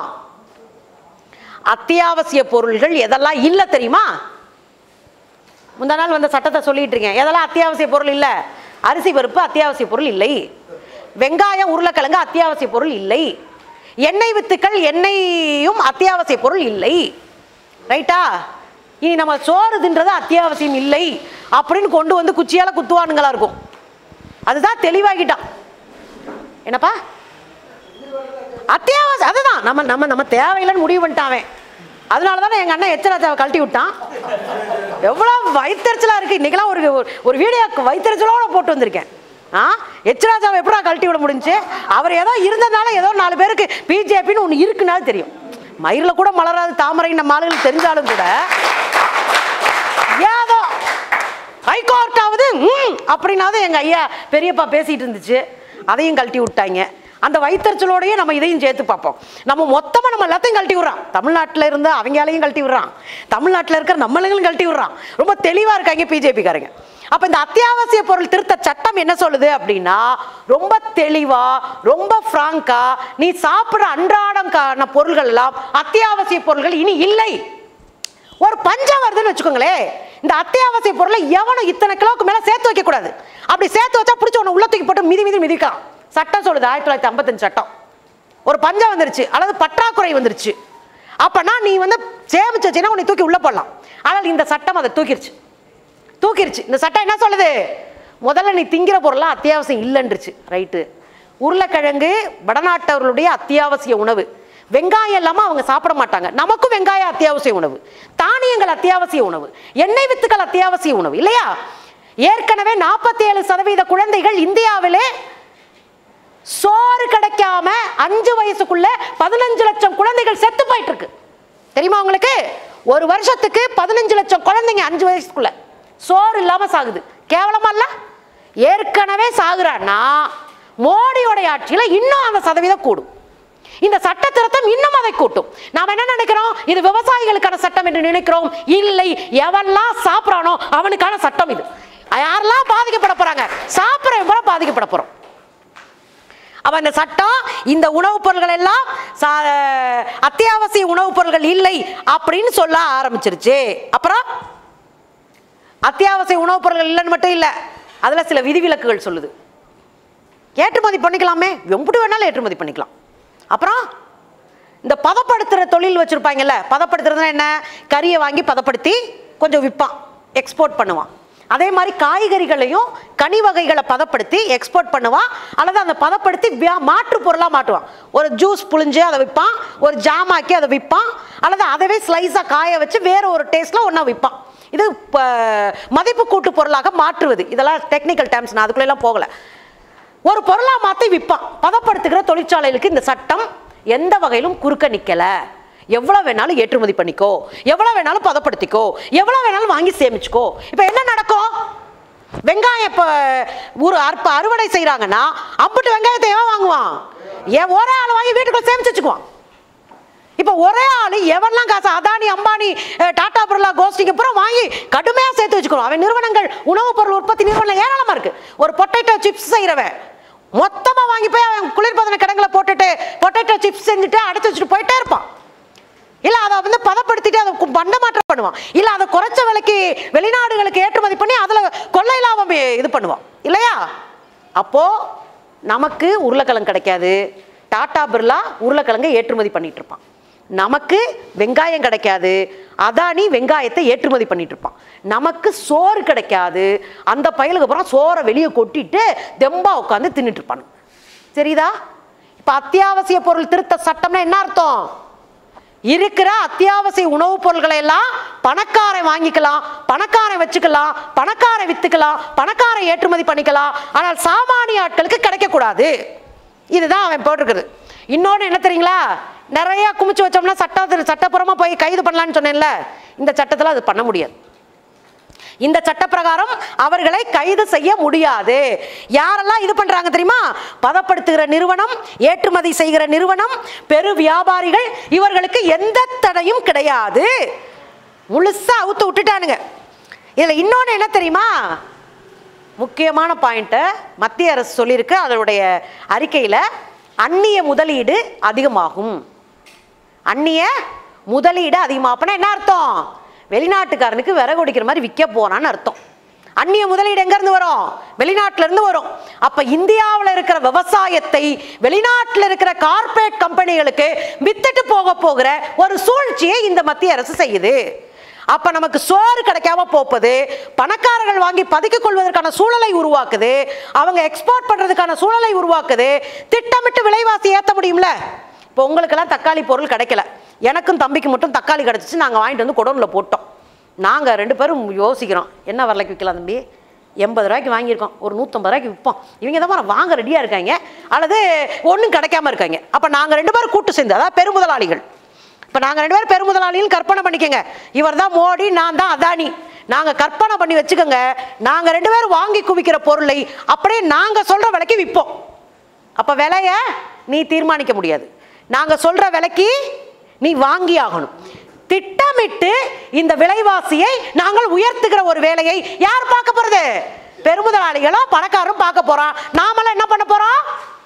அத்தியாவசிய பொருள்கள் எதெல்லாம் இல்லை தெரியுமா? முந்தா நாள் வந்த சட்டத்தை சொல்லிட்டு இருக்கேன். எதெல்லாம் அத்தியாவசிய பொருள் இல்லை? அரிசி, பருப்பு அத்தியாவசிய பொருள் இல்லை. வெங்காயம், உருளைக்கிழங்கு அத்தியாவசிய பொருள் இல்லை. எண்ணெய் வித்துக்கள், எண்ணெயும் அத்தியாவசிய பொருள் இல்லை. ரைட்டா? இனி நம்ம சோறு தின்றது அத்தியாவசியம் இல்லை அப்படின்னு கொண்டு வந்து குச்சியால குத்துவானுங்களா இருக்கும். அதுதான் தெளிவாகிட்டான். என்னப்பா அத்தியாவசியம்? அதுதான் நம்ம நம்ம நம்ம தேவையில்லைன்னு முடிவு பண்ணிட்டான். அதனால தானே எங்க அண்ணன் எச்சராஜாவை கழட்டி விட்டான். எவ்வளவு வயிற்றுச்சலா இருக்கு. இன்னைக்கெல்லாம் ஒரு ஒரு வீடியோ வயிற்றுச்சலோட போட்டு வந்திருக்கேன். ஆ எச்சராஜாவை எப்படா கழட்டி விட முடிஞ்சு? அவர் ஏதோ இருந்ததுனால ஏதோ நாலு பேருக்கு பிஜேபின்னு ஒன்று இருக்குனாலும் தெரியும். மயிரில் கூட மலராது தாமரை நம்ம ஆளுகளுக்கு தெரிஞ்சாலும் கூட ஏதோ ஹைகோர்ட்டாவது ம் அப்படின்னாவது எங்க ஐயா பெரியப்பா பேசிட்டு இருந்துச்சு. அதையும் கழட்டி விட்டாங்க. அந்த வயிற்றுச்சலோடையே நம்ம இதையும் சேர்த்து பார்ப்போம். நம்ம மொத்தமாக நம்ம எல்லாத்தையும் கழட்டி விடுறான். தமிழ்நாட்டில் இருந்து அவங்களையும் கழட்டி விடுறான், தமிழ்நாட்டில் இருக்கிற நம்மளையும் கழட்டி விடுறான். ரொம்ப தெளிவாக இருக்காங்க பிஜேபிக்காரங்க. அப்போ இந்த அத்தியாவசிய பொருள் திருத்த சட்டம் என்ன சொல்லுது அப்படின்னா, ரொம்ப தெளிவா, ரொம்ப ஃப்ராங்கா, நீ சாப்பிட்ற அன்றாடம்கான பொருள்கள் எல்லாம் அத்தியாவசிய பொருள்கள் இனி இல்லை. ஒரு பஞ்சம் வருதுன்னு வச்சுக்கோங்களேன், இந்த அத்தியாவசிய பொருளை எவனும் இத்தனை கிலோவுக்கு மேலே சேர்த்து வைக்கக்கூடாது. அப்படி சேர்த்து வச்சா பிடிச்ச உன்னை உள்ள தூக்கி போட்டு மிதி மிதி மிதிக்கலாம். சட்டம் சொல்லுது. ஆயிரத்தி தொள்ளாயிரத்தி ஐம்பத்தஞ்சு சட்டம். ஒரு பஞ்சம் வந்துருச்சு அல்லது பற்றாக்குறை வந்துருச்சு அப்பனா நீ வந்து சேமிச்சு வச்சுன்னா உன்னை தூக்கி உள்ள போடலாம். ஆனால் இந்த சட்டம் அதை தூக்கிருச்சு தூக்கிருச்சு இந்த சட்டம் என்ன சொல்லுது? முதல்ல நீ திங்கிற பொருள்லாம் அத்தியாவசியம் இல்லைன்றுச்சு. ரைட்டு. உருளைக்கிழங்கு வடநாட்டவர்களுடைய அத்தியாவசிய உணவு. வெங்காயம் இல்லாமல் அவங்க சாப்பிட மாட்டாங்க. நமக்கும் வெங்காயம் அத்தியாவசிய உணவு, தானியங்கள் அத்தியாவசிய உணவு, எண்ணெய் வித்துக்கள் அத்தியாவசிய உணவு இல்லையா? ஏற்கனவே நாற்பத்தி ஏழு சதவீத குழந்தைகள் இந்தியாவிலே சோறு கிடைக்காம அஞ்சு வயசுக்குள்ள பதினஞ்சு லட்சம் குழந்தைகள் செத்து போயிட்டு இருக்கு. தெரியுமா உங்களுக்கு? ஒரு வருஷத்துக்கு பதினஞ்சு லட்சம் குழந்தைங்க அஞ்சு வயசுக்குள்ள சோறு இல்லாம சாகுது. கேவலமா இல்ல? ஏற்கனவே சாகுறான்னா மோடியோட ஆட்சியில இன்னும் அந்த சதவீதம் கூடும். இந்த சட்ட திருத்தம் இன்னும் அதை கூட்டும். நாம் என்ன நினைக்கிறோம், இது விவசாயிகளுக்கான சட்டம் என்று நினைக்கிறோம். இல்லை, எவெல்லாம் சாப்பிட்றானோ அவனுக்கான சட்டம் இது. யாரெல்லாம் பாதிக்கப்பட போறாங்க, சாப்பிட்றவங்க பாதிக்கப்பட போறோம். அப்ப இந்த சட்டம் இந்த உணவுப் பொருட்கள் எல்லாம் அத்தியாவசிய உணவுப் பொருட்கள் இல்லை அப்படின்னு சொல்ல ஆரம்பிச்சிருச்சு. அப்புறம் அத்தியாவசிய உணவுப் பொருட்கள் இல்லைன்னு மட்டும் இல்லை, அதுல சில விதிவிலக்குகள் சொல்லுது. ஏற்றுமதி பண்ணிக்கலாமே, எம்பிட்டு வேணாலும் ஏற்றுமதி பண்ணிக்கலாம். அப்புறம் இந்த பதப்படுத்துகிற தொழில் வச்சுருப்பாங்கல்ல, பதப்படுத்துறதுனா என்ன, கறியை வாங்கி பதப்படுத்தி கொஞ்சம் விற்பான், எக்ஸ்போர்ட் பண்ணுவான். அதே மாதிரி காய்கறிகளையும் கனி வகைகளை பதப்படுத்தி எக்ஸ்போர்ட் பண்ணுவான், அல்லது அந்த பதப்படுத்தி மாற்று பொருளாக மாட்டுவான். ஒரு ஜூஸ் புழிஞ்சு அதை விற்பான், ஒரு ஜாமாக்கி அதை விற்பான், அல்லது அதவே ஸ்லைஸாக காய வச்சு வேற ஒரு டேஸ்ட்டில் ஒன்றா விற்பான். இது மதிப்பு கூட்டு பொருளாக மாற்றுவது. இதெல்லாம் டெக்னிக்கல் டேர்ம்ஸ், நான் அதுக்குள்ளெல்லாம் போகலை. ஒரு பொருளாக மாற்றி விற்பான். பதப்படுத்துகிற தொழிற்சாலைகளுக்கு இந்த சட்டம் எந்த வகையிலும் குறுக்க நிற்கல. எவ்வளவு வேணாலும் ஏற்றுமதி பண்ணிக்கோ, எவ்வளவு வேணாலும் பதப்படுத்திக்கோ, எவ்வளவு வேணாலும் வாங்கி சேமிச்சுக்கோ. இப்போ என்ன நடக்கும், வெங்காயம் இப்போ ஒரு அற்ப அறுவடை செய்கிறாங்கன்னா அம்பிட்டு வெங்காயத்தை எவன் வாங்குவான், ஏன் ஒரே ஆள் வாங்கி வீட்டுக்குள்ள சேமிச்சு வச்சுக்குவான். இப்போ ஒரே ஆள் எவெல்லாம் காசு அதானி அம்பானி டாடா பிர்லா கோஷ்டிக்கு அப்புறம் வாங்கி கடுமையாக சேர்த்து வச்சுக்கணும். அவன் நிறுவனங்கள் உணவுப் பொருள் உற்பத்தி நிறுவனம் ஏராளமாக இருக்கு. ஒரு பொட்டேட்டோ சிப்ஸ் செய்கிறவன் மொத்தமாக வாங்கி போய் அவன் குளிர்பதன கிடங்குல போட்டுட்டு பொட்டேட்டோ சிப்ஸ் செஞ்சுட்டு அடைச்சி வச்சுட்டு போயிட்டே இருப்பான். இல்லை அதை வந்து பதப்படுத்திட்டு அதை பண்ட மாற்றம் பண்ணுவான். இல்லை அதை குறைச்ச விலைக்கு வெளிநாடுகளுக்கு ஏற்றுமதி பண்ணி அதில் கொள்ளை லாபம் இது பண்ணுவான் இல்லையா. அப்போ நமக்கு உருளைக்கிழங்கு கிடைக்காது, டாடா பிர்லா உருளைக்கிழங்கை ஏற்றுமதி பண்ணிட்டு இருப்பான். நமக்கு வெங்காயம் கிடைக்காது, அதானி வெங்காயத்தை ஏற்றுமதி பண்ணிட்டு இருப்பான். நமக்கு சோறு கிடைக்காது, அந்த பயலுக்கு அப்புறம் சோறை வெளியே கொட்டிட்டு தெம்பா உட்காந்து தின்னுட்டு இருப்பானு. சரிதா. இப்ப அத்தியாவசிய பொருள் திருத்த சட்டம்னா என்ன அர்த்தம், இருக்கிற அத்தியாவசிய உணவுப் பொருள்களை எல்லாம் பணக்காரன் வாங்கிக்கலாம், பணக்காரன் வச்சுக்கலாம், பணக்காரன் வித்துக்கலாம், பணக்காரன் ஏற்றுமதி பண்ணிக்கலாம், ஆனால் சாமானிய ஆட்களுக்கு கிடைக்க கூடாது. இதுதான் அவன் போட்டிருக்குது. இன்னொன்று என்ன தெரியுங்களா, நிறைய குமிச்சு வச்சோம்னா சட்ட சட்டப்புறமா போய் கைது பண்ணலான்னு சொன்னேன்ல, இந்த சட்டத்தில் அது பண்ண முடியாது. இந்த சட்ட பிரகாரம் அவர்களை கைது செய்ய முடியாது. யாரெல்லாம் இது பண்றாங்க தெரியுமா, பதப்படுத்துகிற நிறுவனம், ஏற்றுமதி செய்கிற நிறுவனம், பெரு வியாபாரிகள், இவர்களுக்கு எந்த தடையும் கிடையாது. முழுசா அவுத்து விட்டுட்டானுங்க. இதுல இன்னொன்று என்ன தெரியுமா, முக்கியமான பாயிண்ட்டை மத்திய அரசு சொல்லியிருக்கு அதனுடைய அறிக்கையில், அந்நிய முதலீடு அதிகமாகும். அந்நிய முதலீடு அதிகமாகும்னா என்ன அர்த்தம், வெளிநாட்டுக்காரனுக்கு விறகு ஒடிக்கிற மாதிரி விற்க போறான்னு அர்த்தம். அந்நிய முதலீடு எங்க இருந்து வரும், வெளிநாட்டுல இருந்து வரும். அப்ப இந்தியாவில் இருக்கிற விவசாயத்தை வெளிநாட்டில் இருக்கிற கார்பரேட் கம்பெனிகளுக்கு வித்துட்டு போக போகிற ஒரு சூழ்ச்சியை இந்த மத்திய அரசு செய்யுது. அப்ப நமக்கு சோறு கிடைக்காம போப்பது, பணக்காரர்கள் வாங்கி பதுக்கிக் கொள்வதற்கான சூழலை உருவாக்குது, அவங்க எக்ஸ்போர்ட் பண்றதுக்கான சூழலை உருவாக்குது. திட்டமிட்டு விலைவாசி ஏற்ற முடியும்ல. இப்போ உங்களுக்கெல்லாம் தக்காளி பொருள் கிடைக்கல, எனக்கும் தம்பிக்கு மட்டும் தக்காளி கிடச்சிச்சு, நாங்கள் வாங்கிட்டு வந்து குடோனில் போட்டோம். நாங்கள் ரெண்டு பேரும் யோசிக்கிறோம், என்ன வரலைக்கு விற்கலாம் தம்பி, எண்பது ரூபாய்க்கு வாங்கியிருக்கோம், ஒரு நூற்றம்பது ரூபாய்க்கு விற்போம். இவங்க தான் வாங்க ரெடியாக இருக்காங்க, அல்லது ஒன்றும் கிடைக்காம இருக்காங்க. அப்போ நாங்கள் ரெண்டு பேரும் கூட்டு சேர்ந்து, அதாவது பெருமுதலாளிகள், இப்போ நாங்கள் ரெண்டு பேரும் பெருமுதலாளிகள் கற்பனை பண்ணிக்கோங்க. இவர் தான் மோடி, நான் தான் அதானி. நாங்கள் கற்பனை பண்ணி வச்சுக்கோங்க, நாங்கள் ரெண்டு பேரும் வாங்கி குவிக்கிற பொருளை அப்படியே நாங்கள் சொல்கிற விலைக்கு விற்போம். அப்போ விலையை நீ தீர்மானிக்க முடியாது, நாங்கள் சொல்கிற விலைக்கு நீ வாங்கி ஆகணும். திட்டமிட்டு இந்த விலைவாசியை நாங்கள் உயர்த்துகிற ஒரு வேலையை யார் பார்க்க போறது, பெருமுதலாளிகளும் பணக்காரரும் பார்க்க போறான். நாமெல்லாம் என்ன பண்ண போறோம்,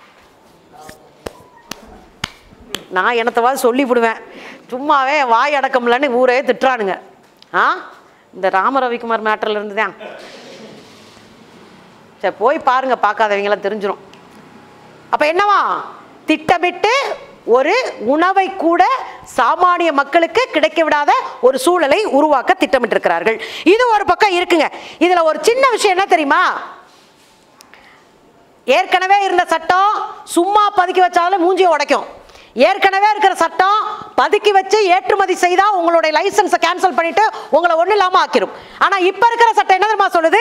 நான் என்னத்தவாது சொல்லி விடுவேன், சும்மாவே வாய் அடக்கம்லன்னு ஊரே திட்டுறானுங்க. ஆ இந்த ராம ரவிக்குமார் மேட்டர்ல இருந்து தான். சரி போய் பாருங்க, பார்க்காதவங்களாம் தெரிஞ்சிடும். அப்ப என்னவா, திட்டமிட்டு ஒரு உணவை கூட சாமானிய மக்களுக்கு கிடைக்க விடாத ஒரு சூழலை உருவாக்க திட்டமிட்டு இருக்கிறார்கள். இது ஒரு பக்கம் இருக்குங்க. இதுல ஒரு சின்ன விஷயம் என்ன தெரியுமா, ஏற்கனவே இருந்த சட்டம் சும்மா பதுக்கி வச்சாலும் மூஞ்சியை உடைக்கும். ஏற்கனவே இருக்கிற சட்டம் பதுக்கி வச்சு ஏற்றுமதி செய்தா உங்களுடைய லைசன்ஸை கேன்சல் பண்ணிட்டு உங்களை ஒண்ணு இல்லாம ஆக்கிரும். ஆனா இப்ப இருக்கிற சட்டம் என்ன தெரியுமா சொல்லுது,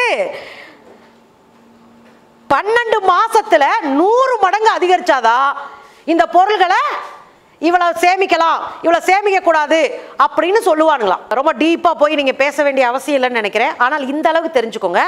பன்னெண்டு மாசத்துல நூறு மடங்கு அதிகரிச்சாதான் இந்த பொருள்களை இவ்வளவு சேமிக்கலாம், இவ்வளவு சேமிக்க கூடாது அப்படின்னு சொல்லுவானுங்களாம். ரொம்ப டீப்பா போய் நீங்க பேச வேண்டிய அவசியம் இல்லைன்னு நினைக்கிறேன். ஆனால் இந்த அளவுக்கு தெரிஞ்சுக்கோங்க,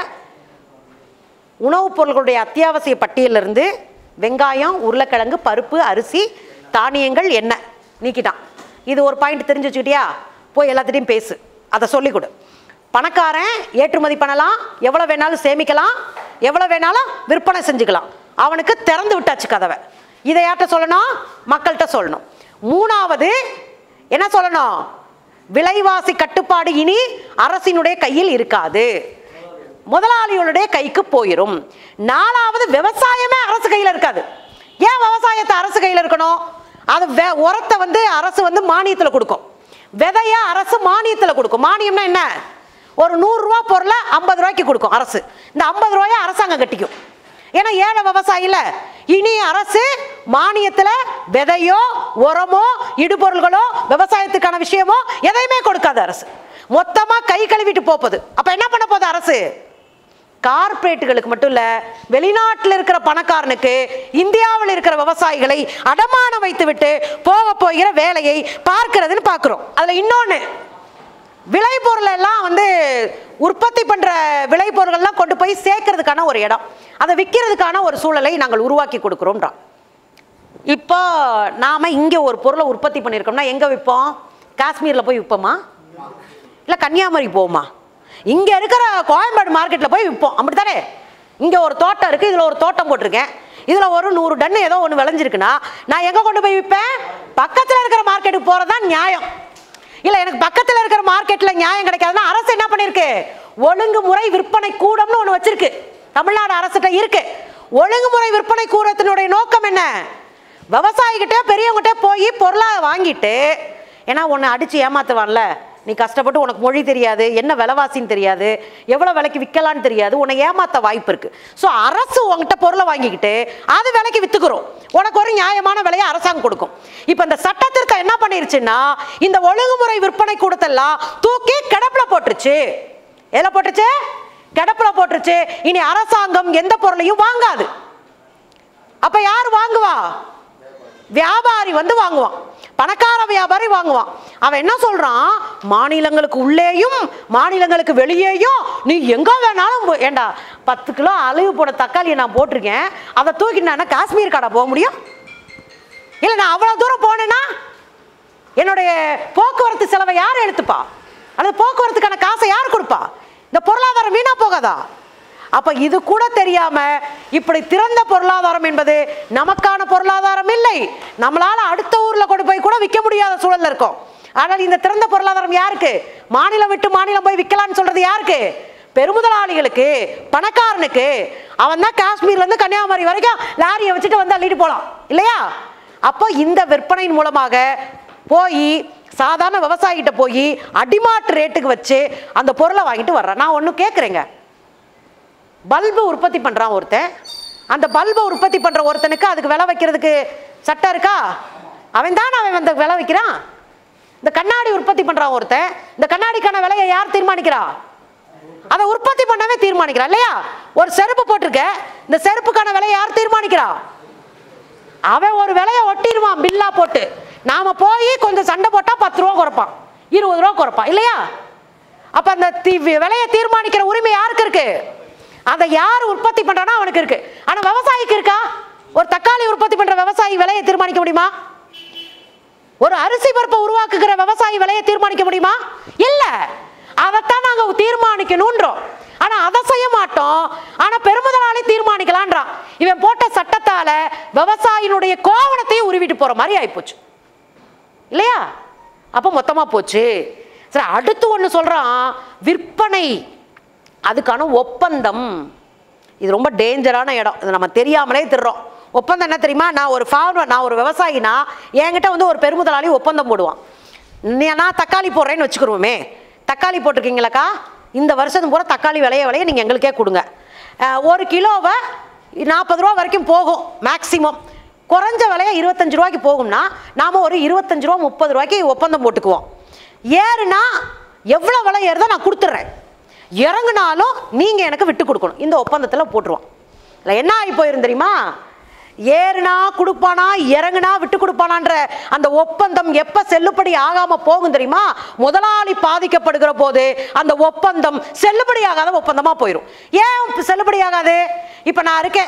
உணவுப் பொருள்களுடைய அத்தியாவசிய பட்டியலிருந்து வெங்காயம், உருளைக்கிழங்கு, பருப்பு, அரிசி, தானியங்கள் என்ன நீக்கிட்டான். இது ஒரு பாயிண்ட் தெரிஞ்சு வச்சுக்கிட்டியா? போய் எல்லாத்திட்டையும் பேசு, அதை சொல்லிக் கொடு. பணக்காரன் ஏற்றுமதி பண்ணலாம், எவ்வளோ வேணாலும் சேமிக்கலாம், எவ்வளோ வேணாலும் விற்பனை செஞ்சுக்கலாம். அவனுக்கு திறந்து விட்டாச்சு கதவை. இதை யார்கிட்ட சொல்லணும்? மக்கள்கிட்ட சொல்லணும். மூணாவது என்ன சொல்லணும்? விலைவாசி கட்டுப்பாடு இனி அரசினுடைய கையில் இருக்காது, முதலாளிகளுடைய கைக்கு போயிடும். நாலாவது விவசாயமே அரசு கையில் இருக்காது. ஏன் விவசாயத்தை அரசு கையில் இருக்கணும்? அது உரத்தை வந்து அரசு வந்து மானியத்தில் கொடுக்கும், விதைய அரசு மானியத்தில் கொடுக்கும். மானியம்னா என்ன? ஒரு நூறு ரூபா பொருளை ஐம்பது ரூபாய்க்கு கொடுக்கும் அரசு. இந்த ஐம்பது ரூபாயை அரசாங்கம் கட்டிக்கும். ஏன்னா ஏழை விவசாயில இனி அரசு மானியத்தில் விதையோ உரமோ இடுபொருள்களோ விவசாயத்துக்கான விஷயமோ எதையுமே கொடுக்காது அரசு. மொத்தமா கை கழுவிட்டு போகுது. அப்ப என்ன பண்ண போகுது அரசு? கார்பரேட்டுகளுக்கு மட்டும் இல்ல, வெளிநாட்டில் இருக்கிற பணக்காரனுக்கு இந்தியாவில் இருக்கிற விவசாயிகளை அடமானம் வைத்து விட்டு போக போகிற வேலையை பார்க்கிறதுன்னு பார்க்கிறோம். அதுல இன்னொன்னு, விளைபொருள் எல்லாம் வந்து உற்பத்தி பண்ற விளைபொருள்கள்லாம் கொண்டு போய் சேர்க்கறதுக்கான ஒரு இடம், அதை விற்கிறதுக்கான ஒரு சூழலை நாங்கள் உருவாக்கி கொடுக்கிறோம்ன்றான். இப்போ நாம இங்க ஒரு பொருளை உற்பத்தி பண்ணியிருக்கோம்னா எங்க விற்போம்? காஷ்மீர்ல போய் விற்போமா? இல்லை கன்னியாகுமரி போவோமா? இங்க இருக்கிற கோயம்பேடு மார்க்கெட்ல போய் விற்போம், அப்படித்தானே? இங்க ஒரு தோட்டம் இருக்கு, இதுல ஒரு தோட்டம் போட்டிருக்கேன், இதுல ஒரு நூறு டன் ஏதோ ஒன்று விளைஞ்சிருக்குன்னா நான் எங்க கொண்டு போய் விற்பேன்? பக்கத்துல இருக்கிற மார்க்கெட்டுக்கு போறதுதான் நியாயம். இல்ல எனக்கு பக்கத்துல இருக்கிற மார்க்கெட்ல நியாயம் கிடைக்காதுன்னா அரசு என்ன பண்ணிருக்கு? ஒழுங்குமுறை விற்பனை கூடம்னு ஒண்ணு வச்சிருக்கு. தமிழ்நாடு அரசுகிட்ட இருக்கு. ஒழுங்குமுறை விற்பனை கூடத்தினுடைய நோக்கம் என்ன? விவசாயிகிட்ட பெரியவங்கிட்ட போய் பொருளை வாங்கிட்டு, ஏன்னா உன்னை அடிச்சு ஏமாத்துவான்ல, நீ கஷ்டப்பட்டு உனக்கு மொழி தெரியாது, என்ன விலைவாசின்னு தெரியாது, எவ்வளோ விலைக்கு விற்கலான்னு தெரியாது, உன்னை ஏமாத்த வாய்ப்பு இருக்கு. ஸோ அரசு உங்ககிட்ட பொருளை வாங்கிக்கிட்டு அது விலைக்கு வித்துக்கிறோம், உனக்கு ஒரு நியாயமான விலையை அரசாங்கம் கொடுக்கும். இப்போ இந்த சட்டத்திருத்தம் என்ன பண்ணிருச்சுன்னா இந்த ஒழுங்குமுறை விற்பனை கூடத்தெல்லாம் தூக்கி கிடப்புல போட்டுருச்சு. எதில் போட்டுருச்சு? கிடப்புல போட்டுருச்சு. இனி அரசாங்கம் எந்த பொருளையும் வாங்காது. அப்ப யார் வாங்குவா? வியாபாரி வந்து வாங்குவான், பணக்கார வியாபாரி வாங்குவான். அவன் என்ன சொல்றான்? மாநிலங்களுக்கு உள்ளேயும் மாநிலங்களுக்கு வெளியேயும் நீ எங்க வேணாலும் ஏண்டா, பத்து கிலோ அழிவு போட தக்காளியை நான் போட்டிருக்கேன், அதை தூக்கிட்டு நான் காஷ்மீர் கடை போக முடியும்? இல்லை நான் அவ்வளவு தூரம் போனேன்னா என்னுடைய போக்குவரத்து செலவை யார் எடுத்துப்பா? அல்லது போக்குவரத்துக்கான காசை யார் கொடுப்பா? இந்த பொருளாதாரம் வீணா போகாதா? அப்ப இது கூட தெரியாம இப்படி திறந்த பொருளாதாரம் என்பது நமக்கான பொருளாதாரம் இல்லை, நம்மளால அடுத்த ஊர்ல கொண்டு போய் கூட விற்க முடியாத சூழல்ல இருக்கும். ஆனால் இந்த திறந்த பொருளாதாரம் யாருக்கு? மாநிலம் விட்டு மாநிலம் போய் விற்கலான்னு சொல்றது யாருக்கு? பெருமுதலாளிகளுக்கு, பணக்காரனுக்கு. அவன் தான் காஷ்மீர்ல இருந்து கன்னியாகுமரி வரைக்கும் லாரியை வச்சுட்டு வந்து அள்ளிட்டு போலாம் இல்லையா? அப்போ இந்த விற்பனையின் மூலமாக போய் சாதாரண விவசாயிகிட்ட போய் அடிமாட்டு ரேட்டுக்கு வச்சு அந்த பொருளை வாங்கிட்டு வர்றான். நான் ஒன்று கேட்குறேங்க, பல்பு உற்பத்தி பண்றான் ஒருத்தன், அந்த பல்பை உற்பத்தி பண்ற ஒருத்தனுக்கு அதுக்கு விலை வைக்கிறதுக்கு சட்டம் இருக்கா? அவன் தான் அவன் அந்த விலை வைக்கிறான். இந்த கண்ணாடி உற்பத்தி பண்றான் ஒருத்தன், இந்த கண்ணாடிக்கான விலையை யார் தீர்மானிக்கிறா? அதை உற்பத்தி பண்ணவே தீர்மானிக்கிறா இல்லையா? ஒரு செருப்பு போட்டிருக்க, இந்த செருப்புக்கான விலையை யார் தீர்மானிக்கிறா? அவன் ஒரு விலையை ஒட்டிடுவான் பில்லா போட்டு. நாம போய் கொஞ்சம் சண்டை போட்டா பத்து ரூபா குறைப்பான், இருபது ரூபா குறைப்பான் இல்லையா? அப்ப அந்த விலையை தீர்மானிக்கிற உரிமை யாருக்கு இருக்கு? அதை யார் உற்பத்தி பண்றானா அவனுக்கு இருக்கு. ஆனா விவசாயிக்கு இருக்கா? ஒரு தக்காளி உற்பத்தி பண்ற விவசாயி விலையை தீர்மானிக்க முடியுமா? ஒரு அரிசி பருப்பை உருவாக்குகிற விவசாயி விலையை தீர்மானிக்க முடியுமா? இல்ல. அதைத்தான் நாங்க தீர்மானிக்கணும்ன்றோம். ஆனா அதை செய்ய மாட்டோம். ஆனா பெருமுதலாளி தீர்மானிக்கலான்றான். இவன் போட்ட சட்டத்தால விவசாயினுடைய கோவணத்தையும் உருவிட்டு போற மாதிரி ஆயிப்போச்சு இல்லையா? அப்ப மொத்தமா போச்சு. சரி, அடுத்து ஒண்ணு சொல்றான், விற்பனை, அதுக்கான ஒப்பந்தம். இது ரொம்ப டேஞ்சரான இடம், இது நம்ம தெரியாமலே திடுறோம். ஒப்பந்தம் என்ன தெரியுமா? நான் ஒரு ஃபார்மர், நான் ஒரு விவசாயினா என்கிட்ட வந்து ஒரு பெருமுதலாளி ஒப்பந்தம் போடுவான். நான் தக்காளி போடுறேன்னு வச்சுக்கிறோமே, தக்காளி போட்டிருக்கீங்களாக்கா, இந்த வருஷத்துக்கு பூரா தக்காளி விலைய விலைய நீங்கள் எங்களுக்கே கொடுங்க. ஒரு கிலோவை நாற்பது ரூபா வரைக்கும் போகும் மேக்சிமம், குறைஞ்ச விலையை இருபத்தஞ்சு ரூபாய்க்கு போகும்னா நாம் ஒரு இருபத்தஞ்சு ரூபா முப்பது ரூபாய்க்கு ஒப்பந்தம் போட்டுக்குவோம். ஏறுனா எவ்வளோ விலை ஏறுதோ நான் கொடுத்துட்றேன், இறங்குனாலும் நீங்கள் எனக்கு விட்டு கொடுக்கணும், இந்த ஒப்பந்தத்தில் போட்டுருவோம். இல்லை என்ன ஆகி போயிரும் தெரியுமா? ஏறுனா கொடுப்பானா, இறங்குனா விட்டு கொடுப்பானான்ற அந்த ஒப்பந்தம் எப்ப செல்லுபடி ஆகாம போகும் தெரியுமா? முதலாளி பாதிக்கப்படுகிற போது அந்த ஒப்பந்தம் செல்லுபடி ஆகாத ஒப்பந்தமா போயிடும். ஏன் செல்லுபடி ஆகாது? இப்ப நான் இருக்கேன்,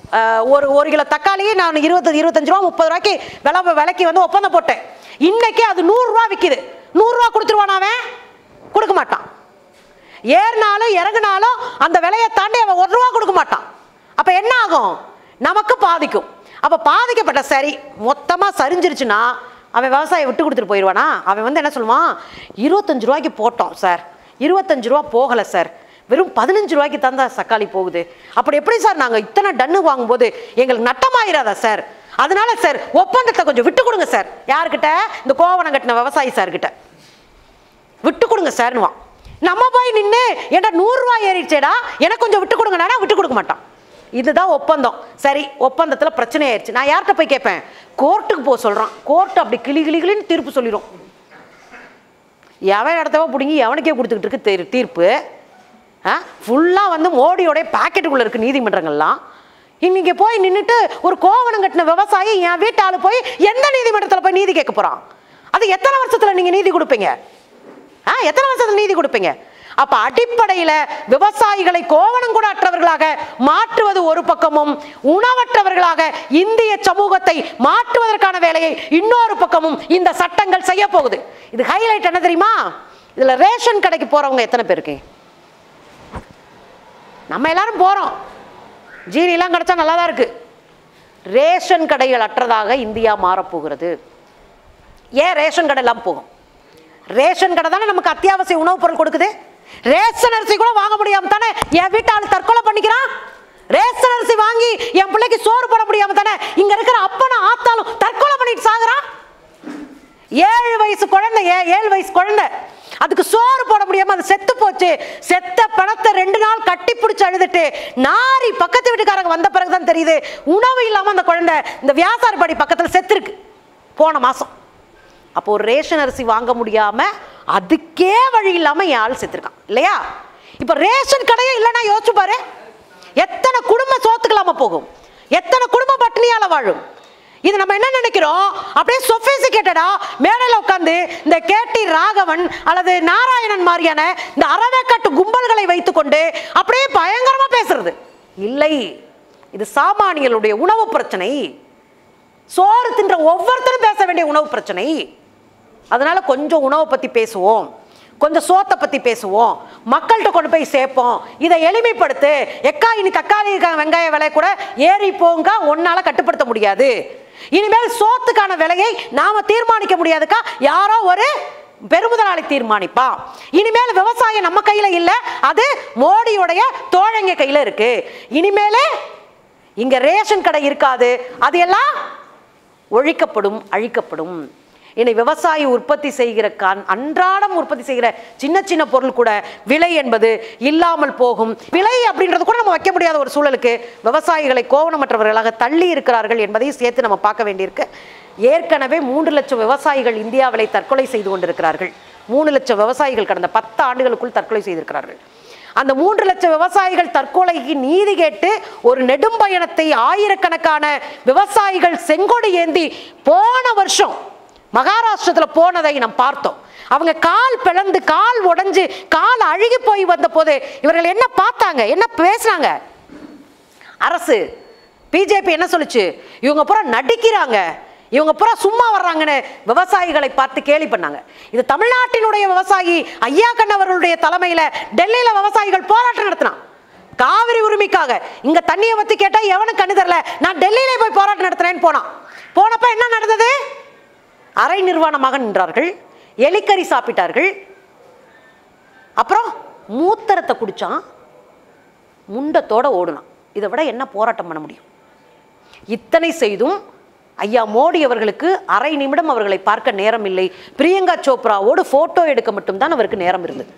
ஒரு ஒரு கிலோ தக்காளியே நான் இருபது இருபத்தஞ்சு ரூபா முப்பது ரூபாய்க்கு விலை விலைக்கு வந்து ஒப்பந்தம் போட்டேன். இன்னைக்கு அது நூறுரூவா விற்கிது. நூறுரூவா கொடுத்துருவான், அவன் கொடுக்க மாட்டான். ஏறினாலும் இறங்கினாலும் அந்த விலையை தாண்டி அவன் ஒரு ரூபா கொடுக்க மாட்டான். அப்போ என்ன ஆகும்? நமக்கு பாதிக்கும். அப்போ பாதிக்கப்பட்ட சரி மொத்தமாக சரிஞ்சிருச்சுன்னா அவன் விவசாயம் விட்டு கொடுத்துட்டு போயிடுவானா? அவன் வந்து என்ன சொல்லுவான், இருபத்தஞ்சு ரூபாய்க்கு போட்டோம் சார், இருபத்தஞ்சு ரூபா போகலை சார், வெறும் பதினஞ்சு ரூபாய்க்கு தந்தா தக்காளி போகுது. அப்படி எப்படி சார் நாங்கள் இத்தனை டன்னு வாங்கும்போது எங்களுக்கு நட்டமாயிராதா சார்? அதனால சார் ஒப்பந்தத்தை கொஞ்சம் விட்டு கொடுங்க சார். யாருக்கிட்ட? இந்த கோவணம் கட்டின விவசாயி சார்கிட்ட விட்டு கொடுங்க சார்னுவான். நம்ம போய் நின்று ஏன்டா நூறுரூவா ஏறிடுச்சேடா எனக்கு கொஞ்சம் விட்டு கொடுங்கடா, விட்டு கொடுக்க மாட்டான். இதுதான் ஒப்பந்தம். சரி, ஒப்பந்தத்தில் பிரச்சனை ஆயிடுச்சு. நான் யார்கிட்ட போய் கேட்பேன்? கோர்ட்டுக்கு போக சொல்கிறான். கோர்ட்டு அப்படி கிளி கிளி கிளின்னு தீர்ப்பு சொல்லிடும். எவன் இடத்தவோ பிடிங்கி எவனுக்கே கொடுத்துக்கிட்டு இருக்கு தீர்ப்பு. ஃபுல்லாக வந்து மோடியோடைய பாக்கெட்டுக்குள்ளே இருக்குது நீதிமன்றங்கள்லாம். இன்னைக்கு போய் நின்றுட்டு ஒரு கோவணம் கட்டின விவசாயி என் வீட்டால் போய் எந்த நீதிமன்றத்தில் போய் நீதி கேட்க போகிறான்? அது எத்தனை வருஷத்தில் நீங்கள் நீதி கொடுப்பீங்க? ஆ எத்தனை வருஷத்தில் நீதி கொடுப்பீங்க? அப்ப அடிப்படையில் விவசாயிகளை கோவணம் கூட அற்றவர்களாக மாற்றுவது ஒரு பக்கமும், உணவற்றவர்களாக இந்திய சமூகத்தை மாற்றுவதற்கான வேலையை இன்னொரு பக்கமும் இந்த சட்டங்கள் செய்ய போகுது. இது ஹைலைட் என்ன தெரியுமா? இதுல ரேஷன் கடைக்கு போறவங்க எத்தனை பேருக்கு? நம்ம எல்லாரும் போறோம், ஜீனி எல்லாம் கிடைச்சா நல்லா தான் இருக்கு. ரேஷன் கடைகள் அற்றதாக இந்தியா மாறப்போகிறது. ஏன் ரேஷன் கடை எல்லாம் போகும்? ரேஷன் கடை தானே நமக்கு அத்தியாவசிய உணவுப் பொருள் கொடுக்குது. ரேஷன் அரிசி கூட வாங்க முடியாம தானே என் வீட்டால் தற்கொலை பண்ணிக்கிறான். ரேஷன் அரிசி வாங்கி என் பிள்ளைக்கு சோறு போட முடியாம தானே இங்க இருக்கிற அப்பனும் ஆத்தாலும் தற்கொலை பண்ணிட்டு சாகுறான். ஏழு வயசு குழந்தை, ஏழு வயசு குழந்தை, அதுக்கு சோறு போட முடியாம அது செத்து போச்சு. செத்த பணத்தை ரெண்டு நாள் கட்டி பிடிச்சு அழுதுட்டு நாரி பக்கத்து வீட்டுக்காரங்க வந்த பிறகுதான் தெரியுது உணவு இல்லாம அந்த குழந்தை இந்த வியாசாரப்படி பக்கத்துல செத்துருக்கு போன மாசம். அப்போ ஒரு ரேஷன் அரிசி வாங்க முடியாம அதுக்கே வழி இல்லாம என் ஆள் செத்துருக்கான் இல்லையா? இப்ப ரேஷன் கடையே இல்லைன்னா யோசிச்சு பாரு, எத்தனை குடும்ப சோத்துக்கலாம போகும், எத்தனை குடும்ப பட்டினியால வாழும். இது நம்ம என்ன நினைக்கிறோம், அப்படியே சொபிஸ்டிகேட்டடா மேடையில் உட்கார்ந்து இந்த கேடி ராகவன் அல்லது நாராயணன் மாதிரியான இந்த அறவேக்கட்டு கும்பல்களை வைத்துக்கொண்டு அப்படியே பயங்கரமா பேசுறது இல்லை. இது சாமானியர்களுடைய உணவு பிரச்சனை, சோறு தின்ற ஒவ்வொருத்தரும் பேச வேண்டிய உணவு பிரச்சனை. அதனால கொஞ்சம் உணவை பத்தி பேசுவோம், கொஞ்சம் சோத்தை பத்தி பேசுவோம், மக்கள்கிட்ட கொண்டு போய் சேர்ப்போம். இதை எளிமைப்படுத்து. எக்கா இனி தக்காளி வெங்காய விலை கூட ஏறி போங்க, ஒன்னால கட்டுப்படுத்த முடியாது. இனிமேல் சோத்துக்கான விலையை நாம தீர்மானிக்க முடியாதுக்கா, யாரோ ஒரு பெருமுதலாளி தீர்மானிப்பா. இனிமேல் விவசாயம் நம்ம கையில இல்ல, அது மோடியுடைய தோழங்க கையில இருக்கு. இனிமேலே இங்க ரேஷன் கடை இருக்காது, அது எல்லாம் ஒழிக்கப்படும், அழிக்கப்படும். இனி விவசாயி உற்பத்தி செய்கிற கான் அன்றாடம் உற்பத்தி செய்கிற சின்ன சின்ன பொருள் கூட விலை என்பது இல்லாமல் போகும். விலை அப்படின்றது கூட நம்ம வைக்க முடியாத ஒரு சூழலுக்கு விவசாயிகளை கோவணமற்றவர்களாக தள்ளி இருக்கிறார்கள் என்பதையும் சேர்த்து நம்ம பார்க்க வேண்டியிருக்கு. ஏற்கனவே மூன்று லட்சம் விவசாயிகள் இந்தியாவிலே தற்கொலை செய்து கொண்டிருக்கிறார்கள். மூணு லட்சம் விவசாயிகள் கடந்த பத்து ஆண்டுகளுக்குள் தற்கொலை செய்திருக்கிறார்கள். அந்த மூன்று லட்சம் விவசாயிகள் தற்கொலைக்கு நீதி கேட்டு ஒரு நெடும் பயணத்தை ஆயிரக்கணக்கான விவசாயிகள் செங்கொடி ஏந்தி போன வருஷம் மகாராஷ்டிரத்தில் போனதை நாம் பார்த்தோம். அவங்க கால் பிளந்து கால் உடைஞ்சு கால் அழுகி போய் வந்த போது இவர்கள் என்ன பார்த்தாங்க, என்ன பேசுறாங்க? அரசு பிஜேபி என்ன சொல்லுச்சு? இவங்க பூரா நடிக்கிறாங்க, இவங்க பூரா சும்மா வர்றாங்கன்னு விவசாயிகளை பார்த்து கேலி பண்ணாங்க. இது தமிழ்நாட்டினுடைய விவசாயி ஐயா கண்ணவர்களுடைய தலைமையில டெல்லியில விவசாயிகள் போராட்டம் நடத்தினான் காவிரி உரிமைக்காக. இங்க தண்ணியை பத்தி கேட்டா எவனும் கண்ணு தரல, நான் டெல்லியில போய் போராட்டம் நடத்துறேன்னு போனான். போனப்ப என்ன நடந்தது? அரை நிர்வாணமாக நின்றார்கள், எலிக்கறி சாப்பிட்டார்கள், அப்புறம் மூத்தரத்தை குடிச்சான், முண்டத்தோட ஓடுனான். இதை விட என்ன போராட்டம் பண்ண முடியும்? இத்தனை செய்தும் ஐயா மோடி அவர்களுக்கு அரை நிமிடம் அவர்களை பார்க்க நேரம் இல்லை. பிரியங்கா சோப்ராவோடு போட்டோ எடுக்க மட்டும்தான் அவருக்கு நேரம் இருந்தது.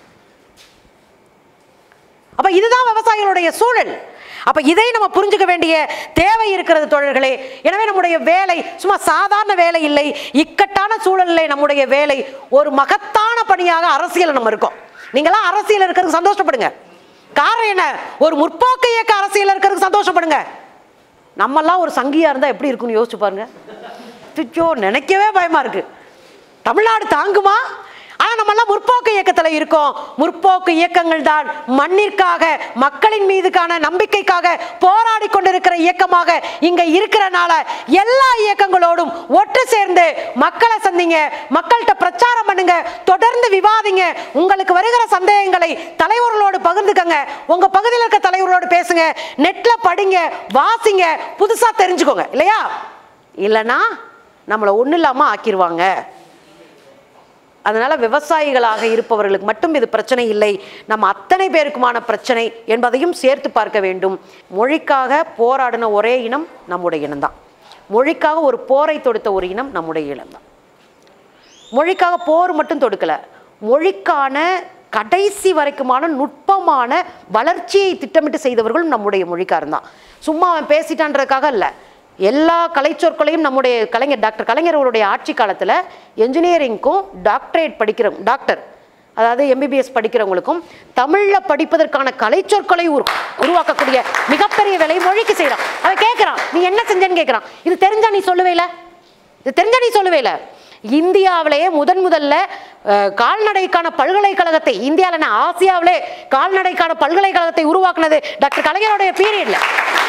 அப்ப இதுதான் விவசாயிகளுடைய சூழல். அப்ப இதை நம்ம புரிஞ்சுக்க வேண்டிய தேவை இருக்கிறது தோழர்களே. எனவே நம்முடைய வேலை சும்மா சாதாரண வேலை இல்லை, இக்கட்டான சூழலிலே நம்முடைய வேலை ஒரு மகத்தான பணியாக அரசியல் நம்ம இருக்கோம். நீங்களாம் அரசியல் இருக்கிறதுக்கு சந்தோஷப்படுங்க. காரணம் என்ன? ஒரு முற்போக்கு இயக்க அரசியல் இருக்கிறதுக்கு சந்தோஷப்படுங்க. நம்மெல்லாம் ஒரு சங்கியா இருந்தா எப்படி இருக்குன்னு யோசிச்சு பாருங்க. நினைக்கவே பயமா இருக்கு. தமிழ்நாடு தாங்குமா? ஆனா நம்ம எல்லாம் முற்போக்கு இயக்கத்துல இருக்கோம். முற்போக்கு இயக்கங்கள் தான் மண்ணிற்காக, மக்களின் மீதுக்கான நம்பிக்கைக்காக போராடி கொண்டிருக்கிற இயக்கமாக இங்க இருக்கிறனால எல்லா இயக்கங்களோடும் ஒன்று சேர்ந்து மக்களை சந்திங்க, மக்கள்கிட்ட பிரச்சாரம் பண்ணுங்க, தொடர்ந்து விவாதிங்க, உங்களுக்கு வருகிற சந்தேகங்களை தலைவர்களோடு பகிர்ந்துக்கங்க, உங்க பகுதியில் இருக்க தலைவர்களோடு பேசுங்க, நெட்ல படிங்க, வாசிங்க, புதுசா தெரிஞ்சுக்கோங்க. இல்லையா? இல்லைன்னா நம்மளை ஒன்றும் இல்லாமல் ஆக்கிடுவாங்க. அதனால விவசாயிகளாக இருப்பவர்களுக்கு மட்டும் இது பிரச்சனை இல்லை, நம்ம அத்தனை பேருக்குமான பிரச்சனை என்பதையும் சேர்த்து பார்க்க வேண்டும். மொழிக்காக போராடின ஒரே இனம் நம்முடைய இனம்தான். மொழிக்காக ஒரு போரை தொடுத்த ஒரு இனம் நம்முடைய இனம்தான். மொழிக்காக போர் மட்டும் தொடுக்கல, மொழிக்கான கடைசி வரைக்குமான நுட்பமான வளர்ச்சியை திட்டமிட்டு செய்தவர்களும் நம்முடைய மொழிக்காரன் தான். சும்மா அவன் பேசிட்டான்றதுக்காக இல்லை. எல்லா கலைச்சொற்களையும் நம்முடைய கலைஞர் டாக்டர் கலைஞர் அவருடைய ஆட்சி காலத்தில் என்ஜினியரிங்க்கும் டாக்டரேட் படிக்கிற டாக்டர் அதாவது எம்பிபிஎஸ் படிக்கிறவங்களுக்கும் தமிழில் படிப்பதற்கான கலைச்சொற்களை உரு உருவாக்கக்கூடிய மிகப்பெரிய வேலையை மொழிக்கு செய்கிறான். அவன் கேட்குறான், நீ என்ன செஞ்சேன்னு கேட்குறான். இது தெரிஞ்சா நீ சொல்லுவேல, இது தெரிஞ்சா நீ சொல்லுவேல. இந்தியாவிலேயே முதன் முதல்ல கால்நடைக்கான பல்கலைக்கழகத்தை, இந்தியாவில் ஆசியாவிலே கால்நடைக்கான பல்கலைக்கழகத்தை உருவாக்குனது டாக்டர் கலைஞருடைய பீரியட்ல.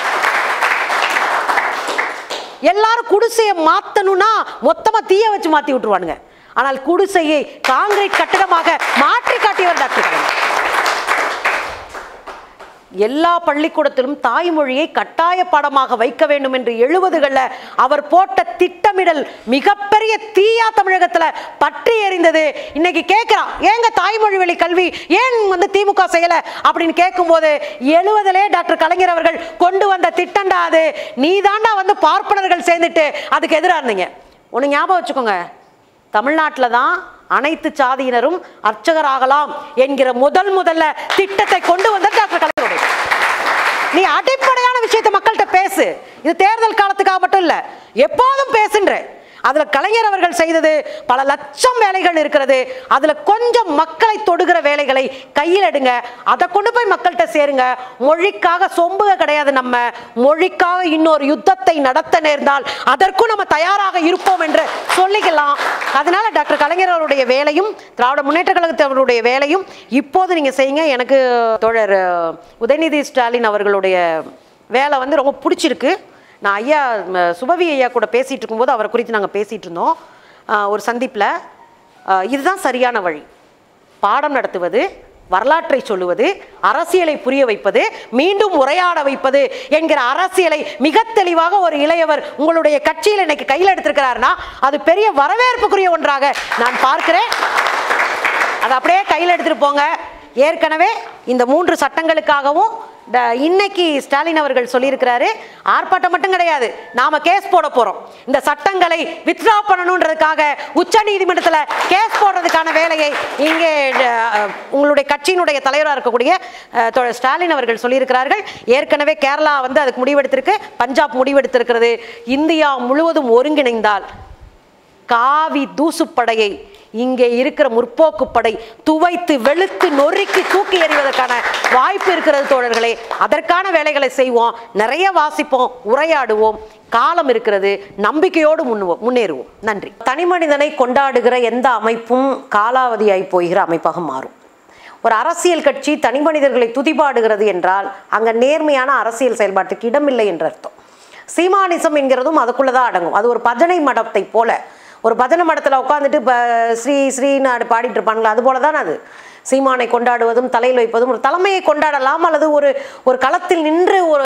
எல்லாரும் குடிசையை மாத்தணும்னா மொத்தமா தீய வச்சு மாத்தி விட்டுருவானுங்க. ஆனால் குடிசையை காங்கிரீட் கட்டடமாக மாற்றி காட்டியவர் டாக்டர் கலைஞர். எல்லா பள்ளிக்கூடத்திலும் தாய்மொழியை கட்டாய பாடமாக வைக்க வேண்டும் என்று எழுபதுகள்ல அவர் போட்ட திட்டமிடல் மிகப்பெரிய தீயா தமிழகத்துல பற்றி எறிந்தது. இன்னைக்கு கேட்கிறான், ஏங்க தாய்மொழி வழி கல்வி ஏன் வந்து திமுக செய்யல அப்படின்னு கேட்கும் போது, எழுபதுலே டாக்டர் கலைஞர் அவர்கள் கொண்டு வந்த திட்டண்டா அது, நீ தாண்டா வந்து பார்ப்பனர்கள் சேர்ந்துட்டு அதுக்கு எதிராக இருந்தீங்க. ஒண்ணு ஞாபகம் வச்சுக்கோங்க, தமிழ்நாட்டில் தான் அனைத்து சாதியினரும் அர்ச்சகராகலாம் என்கிற முதல் முதல்ல திட்டத்தை கொண்டு வந்த டாக்டர் கலைஞருடைய. நீ அடிப்படையான விஷயத்தை மக்கள்கிட்ட பேசு. இது தேர்தல் காலத்துக்காக மட்டும் இல்ல, எப்போதும் பேசுன்ற. அதுல கலைஞர் அவர்கள் செய்தது பல லட்சம் வேலைகள் இருக்கிறது. அதுல கொஞ்சம் மக்களை தொடுகிற வேலைகளை கையில் எடுங்க, அதை கொண்டு போய் மக்கள்கிட்ட சேருங்க. மொழிக்காக சொம்புக கிடையாது, நம்ம மொழிக்காக இன்னொரு யுத்தத்தை நடத்த நேர்ந்தால் அதற்கும் நம்ம தயாராக இருப்போம் என்று சொல்லிக்கலாம். அதனால டாக்டர் கலைஞர் அவருடைய வேலையும் திராவிட முன்னேற்ற கழகத்தவருடைய வேலையும் இப்போது நீங்க செய்யுங்க. எனக்கு தோழர் உதயநிதி ஸ்டாலின் அவர்களுடைய வேலை வந்து ரொம்ப பிடிச்சிருக்கு. நான் ஐயா சுபவி ஐயா கூட பேசிகிட்டு இருக்கும்போது அவரை குறித்து நாங்கள் பேசிகிட்டு இருந்தோம் ஒரு சந்திப்பில். இதுதான் சரியான வழி, பாடம் நடத்துவது, வரலாற்றை சொல்லுவது, அரசியலை புரிய வைப்பது, மீண்டும் உரையாட வைப்பது என்கிற அரசியலை மிக தெளிவாக ஒரு இளையவர் உங்களுடைய கட்சியில் இன்னைக்கு கையில் எடுத்திருக்கிறாருன்னா அது பெரிய வரவேற்புக்குரிய ஒன்றாக நான் பார்க்கிறேன். அதை அப்படியே கையில் எடுத்துட்டு போங்க. ஏற்கனவே இந்த மூன்று சட்டங்களுக்காகவும் இன்னைக்கு ஸ்டாலின் அவர்கள் சொல்லியிருக்கிறாரு, ஆர்ப்பாட்டம் மட்டும் கிடையாது, நாம கேஸ் போட போறோம். இந்த சட்டங்களை வித்ட்ரா பண்ணணும்ன்றதுக்காக உச்ச நீதிமன்றத்தில் கேஸ் போடுறதுக்கான வேலையை இங்கே உங்களுடைய கட்சியினுடைய தலைவராக இருக்கக்கூடிய ஸ்டாலின் அவர்கள் சொல்லியிருக்கிறார்கள். ஏற்கனவே கேரளா வந்து அதுக்கு முடிவெடுத்திருக்கு, பஞ்சாப் முடிவெடுத்திருக்கிறது. இந்தியா முழுவதும் ஒருங்கிணைந்தால் காவி தூசுப்படையை இங்கே இருக்கிற முற்போக்கு படை துவைத்து வெளுத்து நொறுக்கி தூக்கி எறிவதற்கான வாய்ப்பு இருக்கிறது தோழர்களே. அதற்கான வேலைகளை செய்வோம், நிறைய வாசிப்போம், உரையாடுவோம். காலம் இருக்கிறது, நம்பிக்கையோடு முன்னுவோம், முன்னேறுவோம். நன்றி. தனி மனிதனை கொண்டாடுகிற எந்த அமைப்பும் காலாவதியாய் போகிற அமைப்பாக மாறும். ஒரு அரசியல் கட்சி தனி மனிதர்களை துதிபாடுகிறது என்றால் அங்க நேர்மையான அரசியல் செயல்பாட்டுக்கு இடமில்லை என்ற அர்த்தம். சீமானிசம் என்கிறதும் அதுக்குள்ளதான் அடங்கும். அது ஒரு பஜனை மடத்தை போல, ஒரு பஜனை மடத்தில் உட்காந்துட்டு இப்போ ஸ்ரீ ஸ்ரீநாடு பாடிட்டு இருப்பாங்களா, அது போல தான் அது. சீமானை கொண்டாடுவதும் தலையில் வைப்பதும் ஒரு தலைமையை கொண்டாடலாம், அல்லது ஒரு ஒரு களத்தில் நின்று ஒரு